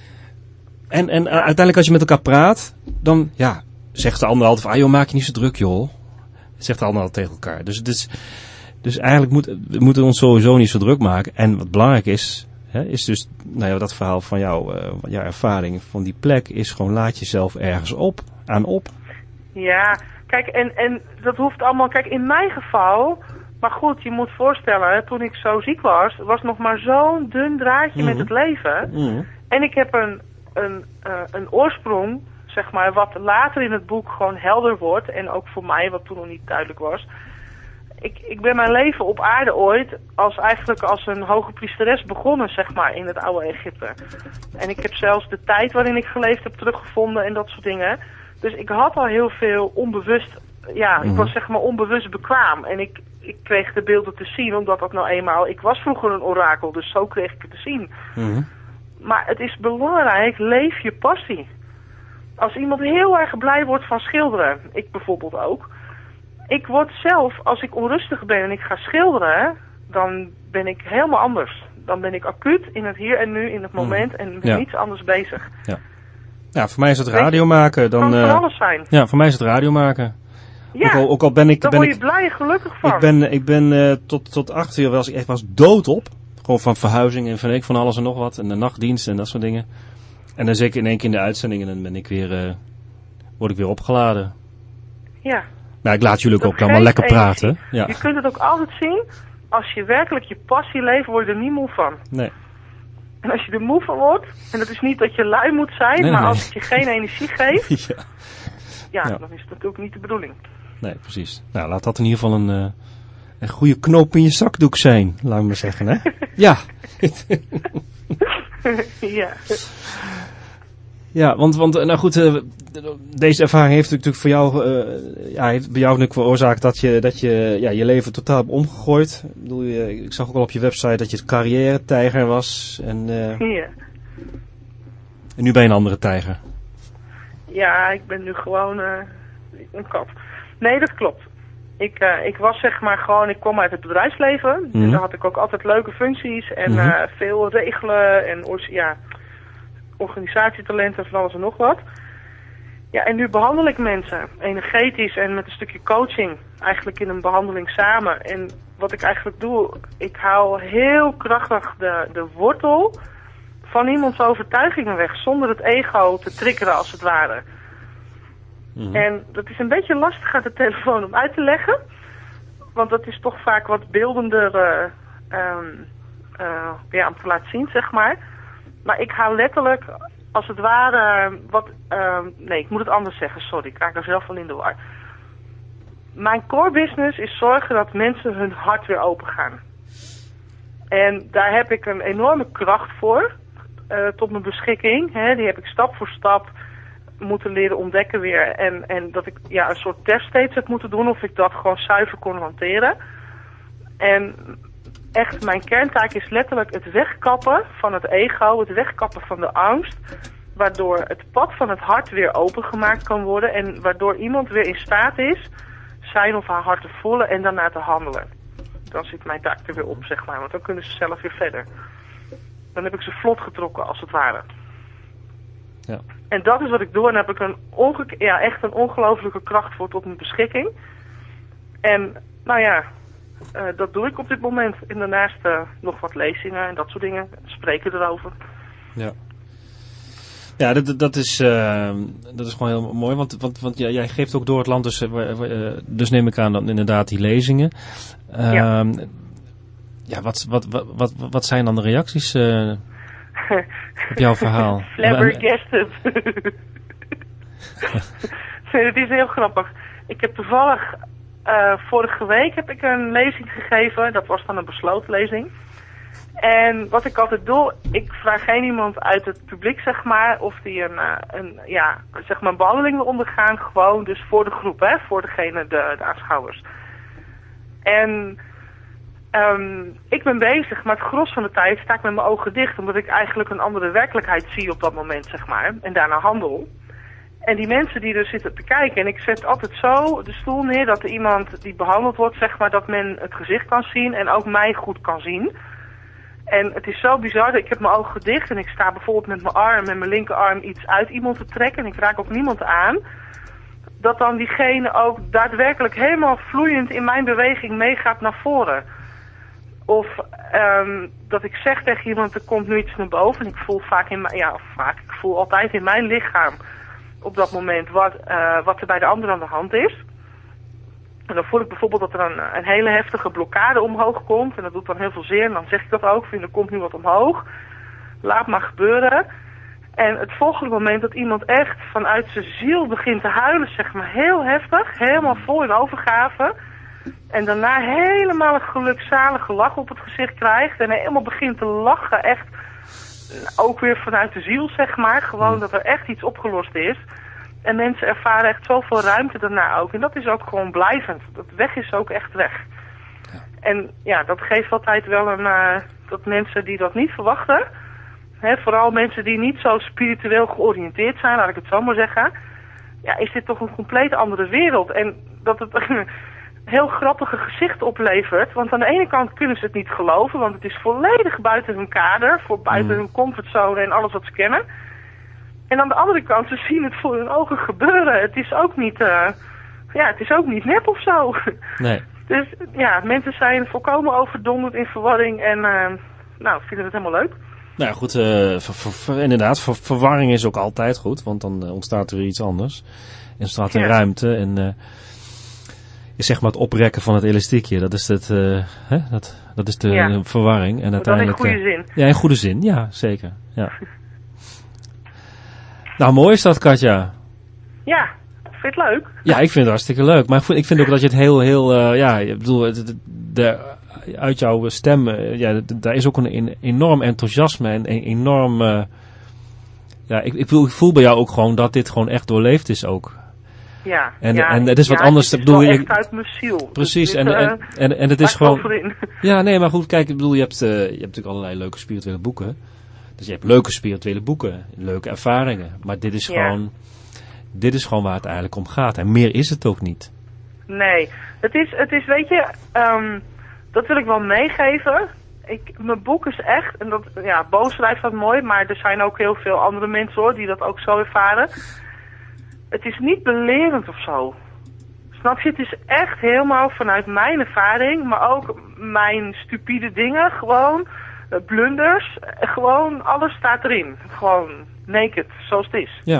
En, en uh, uiteindelijk als je met elkaar praat, dan ja, zegt de ander altijd van, ah joh, maak je niet zo druk joh. Zegt de ander altijd tegen elkaar. Dus, het is, dus eigenlijk moet, we moeten ons sowieso niet zo druk maken. En wat belangrijk is, hè, is dus, nou ja, dat verhaal van jou, uh, jouw ervaring van die plek, is gewoon laat jezelf ergens op, aan op. Ja, kijk, en, en dat hoeft allemaal, kijk, in mijn geval... Maar goed, je moet voorstellen, toen ik zo ziek was, was nog maar zo'n dun draadje mm-hmm. met het leven. Mm-hmm. En ik heb een, een, uh, een oorsprong, zeg maar, wat later in het boek gewoon helder wordt. En ook voor mij, wat toen nog niet duidelijk was. Ik, ik ben mijn leven op aarde ooit als eigenlijk als een hoge priesteres begonnen, zeg maar, in het oude Egypte. En ik heb zelfs de tijd waarin ik geleefd heb teruggevonden en dat soort dingen. Dus ik had al heel veel onbewust, ja, mm-hmm. ik was zeg maar onbewust bekwaam. En ik... Ik kreeg de beelden te zien, omdat dat nou eenmaal... Ik was vroeger een orakel, dus zo kreeg ik het te zien. Mm-hmm. Maar het is belangrijk, leef je passie. Als iemand heel erg blij wordt van schilderen, ik bijvoorbeeld ook... Ik word zelf, als ik onrustig ben en ik ga schilderen... dan ben ik helemaal anders. Dan ben ik acuut in het hier en nu, in het moment... Mm. en ben ja. niets anders bezig. Ja. ja, voor mij is het radio maken. Dan, kan van uh, alles zijn. Ja, voor mij is het radio maken... Ja, ook al, ook al ben ik, daar ben word je ik, blij en gelukkig van. Ik ben, ik ben uh, tot, tot acht uur was ik echt was doodop. Gewoon van verhuizing en van, ik, van alles en nog wat. En de nachtdienst en dat soort dingen. En dan zeker in één keer in de uitzending en dan ben ik weer, uh, word ik weer opgeladen. Ja. Nou, ik laat jullie ook allemaal lekker energie. praten. Ja. Je kunt het ook altijd zien. Als je werkelijk je passie leeft, word je er niet moe van. Nee. En als je er moe van wordt, en dat is niet dat je lui moet zijn, nee, maar nee. als het je geen energie geeft, ja. Ja, ja, dan is het natuurlijk niet de bedoeling. Nee, precies. Nou, laat dat in ieder geval een, uh, een goede knoop in je zakdoek zijn, laat me maar zeggen, hè? Ja. ja. Ja, want, want nou goed, uh, deze ervaring heeft natuurlijk voor jou, uh, ja, heeft bij jou natuurlijk veroorzaakt dat je, dat je ja, je leven totaal hebt omgegooid. Ik bedoel, je, ik zag ook al op je website dat je het carrière-tijger was. En, uh, ja. En nu ben je een andere tijger. Ja, ik ben nu gewoon uh, een kat. Nee, dat klopt. Ik, uh, ik was zeg maar gewoon, ik kwam uit het bedrijfsleven. Mm-hmm. En daar had ik ook altijd leuke functies en mm-hmm. uh, veel regelen en ja, organisatietalenten van alles en nog wat. Ja, en nu behandel ik mensen energetisch en met een stukje coaching eigenlijk in een behandeling samen. En wat ik eigenlijk doe, ik haal heel krachtig de, de wortel van iemands overtuigingen weg, zonder het ego te triggeren als het ware. Mm-hmm. En dat is een beetje lastig aan de telefoon om uit te leggen, want dat is toch vaak wat beeldender uh, um, uh, ja, om te laten zien, zeg maar. Maar ik haal letterlijk, als het ware, wat, uh, nee, ik moet het anders zeggen, sorry, ik raak er zelf van in de war. Mijn core business is zorgen dat mensen hun hart weer open gaan. En daar heb ik een enorme kracht voor, uh, tot mijn beschikking. Hè. Die heb ik stap voor stap moeten leren ontdekken weer. En, en dat ik ja, een soort test steeds heb moeten doen of ik dat gewoon zuiver kon hanteren. En echt, mijn kerntaak is letterlijk het wegkappen van het ego, het wegkappen van de angst, waardoor het pad van het hart weer opengemaakt kan worden en waardoor iemand weer in staat is zijn of haar hart te voelen en daarna te handelen. Dan zit mijn taak er weer op, zeg maar, want dan kunnen ze zelf weer verder. Dan heb ik ze vlot getrokken, als het ware. Ja. En dat is wat ik doe en daar heb ik een onge- ja, echt een ongelofelijke kracht voor tot mijn beschikking. En nou ja, uh, dat doe ik op dit moment. En daarnaast uh, nog wat lezingen en dat soort dingen, spreken erover. Ja. Ja, dat, dat, is, uh, dat is gewoon heel mooi, want, want, want ja, jij geeft ook door het land, dus, uh, dus neem ik aan dan inderdaad die lezingen. Uh, ja, ja wat, wat, wat, wat, wat zijn dan de reacties uh, op jouw verhaal? Flabbergasted. Nee, het is heel grappig. Ik heb toevallig, uh, vorige week heb ik een lezing gegeven, dat was dan een besloten lezing. En wat ik altijd doe, ik vraag geen iemand uit het publiek, zeg maar, of die een, uh, een, ja, zeg maar een behandeling wil ondergaan. Gewoon dus voor de groep, hè, voor degene, de, de aanschouwers. En um, ik ben bezig, maar het gros van de tijd sta ik met mijn ogen dicht, omdat ik eigenlijk een andere werkelijkheid zie op dat moment, zeg maar. En daarna handel. En die mensen die er zitten te kijken, en ik zet altijd zo de stoel neer dat er iemand die behandeld wordt, zeg maar, dat men het gezicht kan zien en ook mij goed kan zien. En het is zo bizar, ik heb mijn ogen dicht en ik sta bijvoorbeeld met mijn arm, met mijn linkerarm iets uit iemand te trekken en ik raak ook niemand aan. Dat dan diegene ook daadwerkelijk helemaal vloeiend in mijn beweging meegaat naar voren. Of um, dat ik zeg tegen iemand, er komt nu iets naar boven en ik voel vaak in mijn, ja vaak, ik voel altijd in mijn lichaam op dat moment wat, uh, wat er bij de ander aan de hand is. En dan voel ik bijvoorbeeld dat er een, een hele heftige blokkade omhoog komt. En dat doet dan heel veel zeer. En dan zeg ik dat ook. Vind, er komt nu wat omhoog. Laat maar gebeuren. En het volgende moment dat iemand echt vanuit zijn ziel begint te huilen. Zeg maar heel heftig. Helemaal vol in overgave. En daarna helemaal een gelukzalige lach op het gezicht krijgt. En helemaal begint te lachen. Echt ook weer vanuit de ziel, zeg maar. Gewoon dat er echt iets opgelost is. En mensen ervaren echt zoveel ruimte daarna ook. En dat is ook gewoon blijvend. Dat weg is ook echt weg. Ja. En ja, dat geeft altijd wel een... Uh, dat mensen die dat niet verwachten... Hè, vooral mensen die niet zo spiritueel georiënteerd zijn, laat ik het zo maar zeggen... Ja, is dit toch een compleet andere wereld. En dat het een heel grappige gezicht oplevert. Want aan de ene kant kunnen ze het niet geloven... want het is volledig buiten hun kader... voor buiten mm. hun comfortzone en alles wat ze kennen... En aan de andere kant, ze zien het voor hun ogen gebeuren. Het is ook niet, uh, ja, het is ook niet nep of zo. Nee. Dus ja, mensen zijn volkomen overdonderd in verwarring en uh, nou, vinden het helemaal leuk. Nou ja, goed, uh, ver, ver, ver, inderdaad, ver, verwarring is ook altijd goed, want dan uh, ontstaat er iets anders. En ontstaat er ja. ruimte en uh, is zeg maar het oprekken van het elastiekje. Dat is, het, uh, hè? Dat, dat is de ja. verwarring. En uiteindelijk, dat in goede uh, zin. Ja, in goede zin, ja, zeker. Ja. Nou, mooi is dat, Katja. Ja, vind je het leuk? Ja, ik vind het hartstikke leuk. Maar ik vind ook dat je het heel, heel, uh, ja, ik bedoel, de, de, uit jouw stem, uh, ja, daar is ook een, een enorm enthousiasme en een enorm, uh, ja, ik, ik, voel, ik voel bij jou ook gewoon dat dit gewoon echt doorleefd is ook. Ja, en, ja, en het is wat ja, anders. Het is bedoel, wel je, echt uit mijn ziel. Precies, dus en, dit, uh, en, en, en het is gewoon... Ja, nee, maar goed, kijk, ik bedoel, je hebt, uh, je hebt natuurlijk allerlei leuke spirituele boeken. Dus je hebt leuke spirituele boeken, leuke ervaringen. Maar dit is, ja. gewoon, dit is gewoon waar het eigenlijk om gaat. En meer is het ook niet. Nee, het is, het is weet je, um, dat wil ik wel meegeven. Ik, mijn boek is echt, en dat, ja, Bo schrijft dat mooi, maar er zijn ook heel veel andere mensen hoor, die dat ook zo ervaren. Het is niet belerend of zo. Snap je? Het is echt helemaal vanuit mijn ervaring, maar ook mijn stupide dingen, gewoon... blunders, gewoon alles staat erin. Gewoon naked, zoals het is. Ja.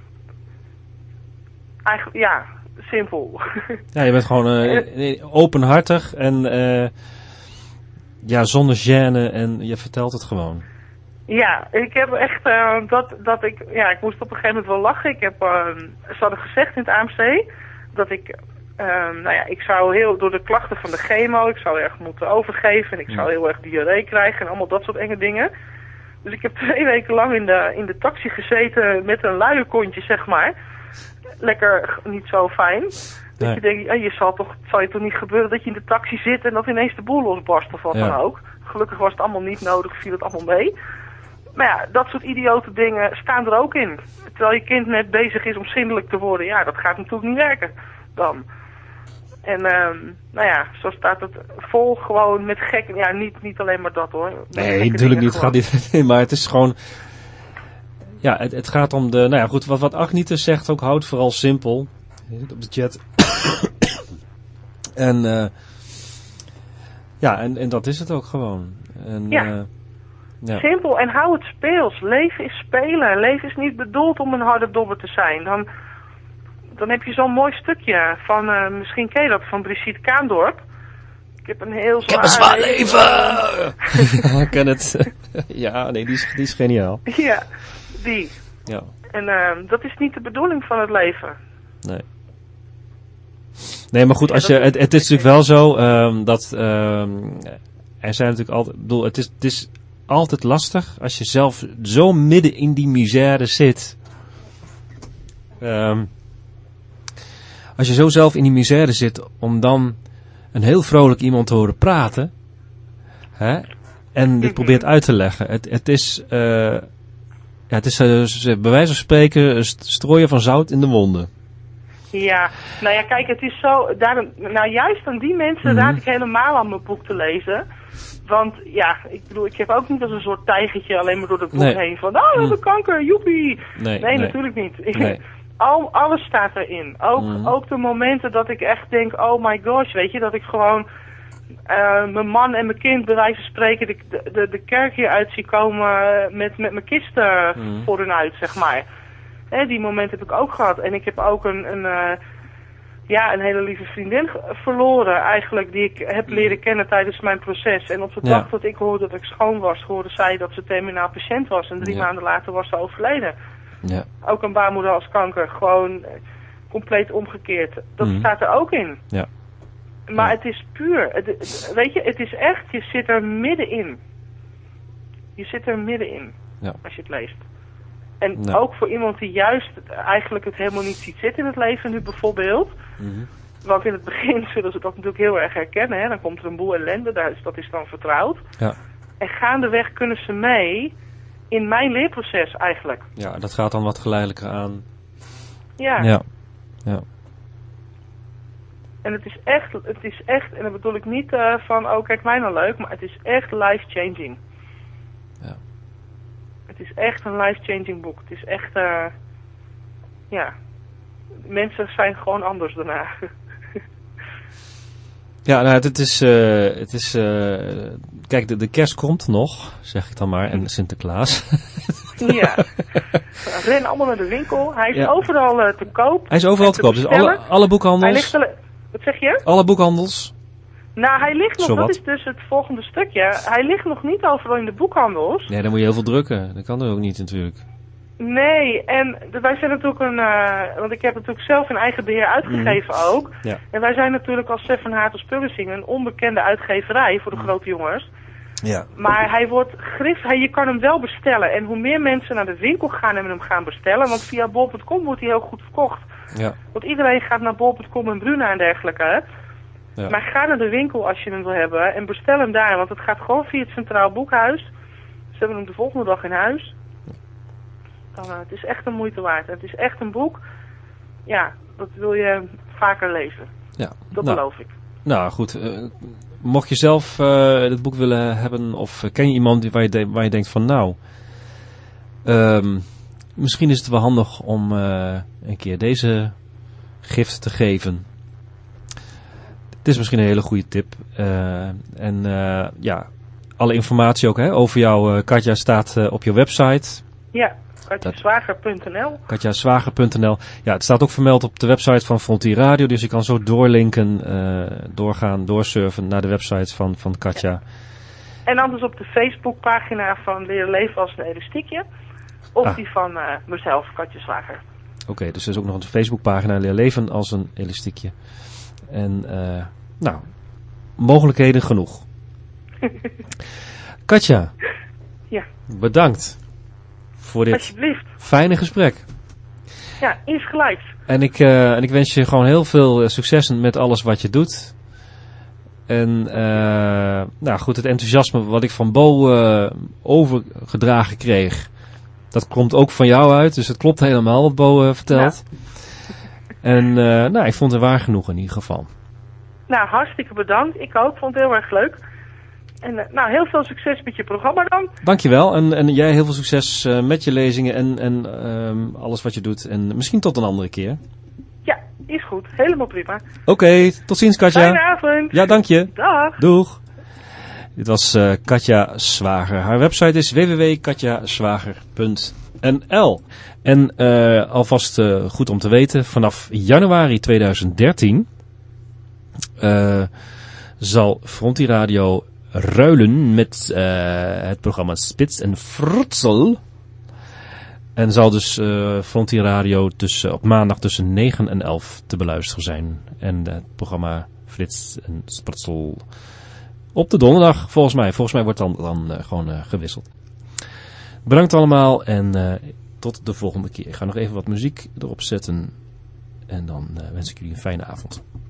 Eigenlijk, ja, simpel. Ja, je bent gewoon uh, openhartig en uh, ja, zonder gêne en je vertelt het gewoon. Ja, ik heb echt, uh, dat, dat ik, ja, ik moest op een gegeven moment wel lachen. Ik heb, uh, ze hadden gezegd in het A M C, dat ik... Um, nou ja, ik zou heel, door de klachten van de chemo, ik zou erg moeten overgeven en ik zou heel erg diarree krijgen en allemaal dat soort enge dingen. Dus ik heb twee weken lang in de, in de taxi gezeten met een luierkontje, zeg maar. Lekker niet zo fijn. Dat nee. je denkt, ja, je zal toch, het zal je toch niet gebeuren dat je in de taxi zit en dat ineens de boel losbarst of wat ja. dan ook. Gelukkig was het allemaal niet nodig, viel het allemaal mee. Maar ja, dat soort idiote dingen staan er ook in. Terwijl je kind net bezig is om zindelijk te worden, ja, dat gaat natuurlijk niet werken dan. En um, nou ja, zo staat het vol gewoon met gekke... Ja, niet, niet alleen maar dat hoor. Nee, natuurlijk niet. Het gaat niet. Maar het is gewoon... ja, het, het gaat om de... Nou ja, goed, wat, wat Agnieter zegt ook, houd vooral simpel. Op de chat. en... Uh, ja, en, en dat is het ook gewoon. En, ja. Uh, ja. Simpel en hou het speels. Leven is spelen. Leven is niet bedoeld om een harde dobber te zijn. Dan, dan heb je zo'n mooi stukje van, uh, misschien ken je dat, van Brigitte Kaandorp. Ik heb een heel zwaar, ik heb een zwaar leven! leven. Ja, ik ken het. Ja, nee, die is, die is geniaal. Ja, die. Ja. En uh, dat is niet de bedoeling van het leven. Nee. Nee, maar goed, als je, het, het is natuurlijk wel zo um, dat um, er zijn natuurlijk altijd, bedoel, het is, het is altijd lastig als je zelf zo midden in die misère zit. Um, als je zo zelf in die misère zit, om dan een heel vrolijk iemand te horen praten, hè, en dit probeert uit te leggen. Het, het is, uh, ja, het is uh, bij wijze van spreken strooien van zout in de wonden. Ja, nou ja, kijk, het is zo, daarom, nou juist aan die mensen Mm-hmm. raad ik helemaal aan mijn boek te lezen. Want ja, ik bedoel, ik heb ook niet als een soort tijgertje alleen maar door het boek nee. heen van, oh, we hebben kanker, joepie. Nee, nee, nee. natuurlijk niet. Nee. Al, alles staat erin. Ook, Mm-hmm. ook de momenten dat ik echt denk, oh my gosh, weet je, dat ik gewoon uh, mijn man en mijn kind bij wijze van spreken de, de, de kerk hier uit zie komen met, met mijn kisten Mm-hmm. voor hun uit, zeg maar. Hè, die momenten heb ik ook gehad. En ik heb ook een, een, uh, ja, een hele lieve vriendin verloren eigenlijk, die ik heb leren kennen tijdens mijn proces. En op de dag Ja. dat ik hoorde dat ik schoon was, hoorde zij dat ze terminaal patiënt was. En drie Ja. maanden later was ze overleden. Ja. Ook een baarmoeder als kanker. Gewoon uh, compleet omgekeerd. Dat Mm. staat er ook in. Ja. Maar Ja. het is puur. Het, het, weet je, het is echt, je zit er middenin. Je zit er middenin. Ja. Als je het leest. En Ja. ook voor iemand die juist eigenlijk het helemaal niet ziet zitten in het leven nu bijvoorbeeld. Mm-hmm. Want in het begin zullen ze dat natuurlijk heel erg herkennen. Hè? Dan komt er een boel ellende, daar is, dat is dan vertrouwd. Ja. En gaandeweg kunnen ze mee in mijn leerproces eigenlijk. Ja, dat gaat dan wat geleidelijker aan. Ja. Ja. Ja. En het is echt, het is echt, en dat bedoel ik niet uh, van, oh kijk mij nou leuk, maar het is echt life-changing. Ja. Het is echt een life-changing boek. Het is echt, uh, ja, mensen zijn gewoon anders daarna. Ja, nou, het is, uh, het is, uh, kijk, de, de kerst komt nog, zeg ik dan maar, en Sinterklaas. Ja. Ren allemaal naar de winkel. Hij is Ja. overal uh, te koop. Hij is overal te koop, dus alle, alle Hij boekhandels, ligt alle, wat zeg je? alle boekhandels. Nou, hij ligt nog, Zowat. dat is dus het volgende stukje. Hij ligt nog niet overal in de boekhandels. Nee, dan moet je heel veel drukken. Dat kan er ook niet natuurlijk. Nee, en de- wij zijn natuurlijk een, uh, want ik heb natuurlijk zelf in eigen beheer uitgegeven Mm. ook. Ja. En wij zijn natuurlijk als Seven Haters Publishing een onbekende uitgeverij voor de Mm. grote jongens. Ja. Maar hij wordt grif, hij, je kan hem wel bestellen. En hoe meer mensen naar de winkel gaan en hem gaan bestellen, want via bol punt com wordt hij heel goed verkocht. Ja. Want iedereen gaat naar bol punt com en Bruna en dergelijke. Ja. Maar ga naar de winkel als je hem wil hebben en bestel hem daar, want het gaat gewoon via het Centraal Boekhuis. Ze hebben hem de volgende dag in huis. Dan, uh, het is echt een moeite waard. Het is echt een boek, ja, dat wil je vaker lezen. Ja. Dat nou, beloof ik. Nou goed, uh, mocht je zelf uh, het boek willen hebben, of uh, ken je iemand die, waar, je de, waar je denkt van nou, um, misschien is het wel handig om uh, een keer deze gift te geven. Het is misschien een hele goede tip. Uh, en uh, ja, alle informatie ook hè, over jou, uh, Katja, staat uh, op je website. Ja, katjazwager punt n l. katjazwager punt n l. Ja, het staat ook vermeld op de website van Frontier Radio, dus je kan zo doorlinken, uh, doorgaan, doorsurfen naar de website van, van Katja. Ja. En anders op de Facebookpagina van Leren Leven als een Elastiekje. Of Ah. die van uh, mezelf, Katja Zwager. Oké, okay, dus er is ook nog een Facebookpagina, Leer Leven als een elastiekje. En, uh, nou, mogelijkheden genoeg. Katja, Ja. bedankt voor dit Alsjeblieft. fijne gesprek. Ja, insgelijks. En ik, uh, en ik wens je gewoon heel veel uh, succes met alles wat je doet. En uh, nou goed, het enthousiasme wat ik van Bo uh, overgedragen kreeg, dat komt ook van jou uit. Dus het klopt helemaal wat Bo uh, vertelt. Ja. En uh, nou, ik vond het waar genoeg in ieder geval. Nou, hartstikke bedankt. Ik ook. Vond het heel erg leuk. En uh, nou, heel veel succes met je programma dan. Dankjewel. En, en jij heel veel succes uh, met je lezingen en, en um, alles wat je doet. En misschien tot een andere keer. Ja, is goed. Helemaal prima. Oké, okay, tot ziens Katja. Fijne avond. Ja, dank je. Dag. Doeg. Dit was uh, Katja Zwager. Haar website is w w w punt katja zwager punt n l. En uh, alvast uh, goed om te weten, vanaf januari tweeduizend dertien uh, zal Frontier Radio ruilen met uh, het programma Spits en Frutzel. En zal dus uh, Frontier Radio tussen, op maandag tussen negen en elf te beluisteren zijn. En uh, het programma Flits en Sprutzel op de donderdag, volgens mij. Volgens mij wordt dan, dan uh, gewoon uh, gewisseld. Bedankt allemaal en uh, tot de volgende keer. Ik ga nog even wat muziek erop zetten. En dan uh, wens ik jullie een fijne avond.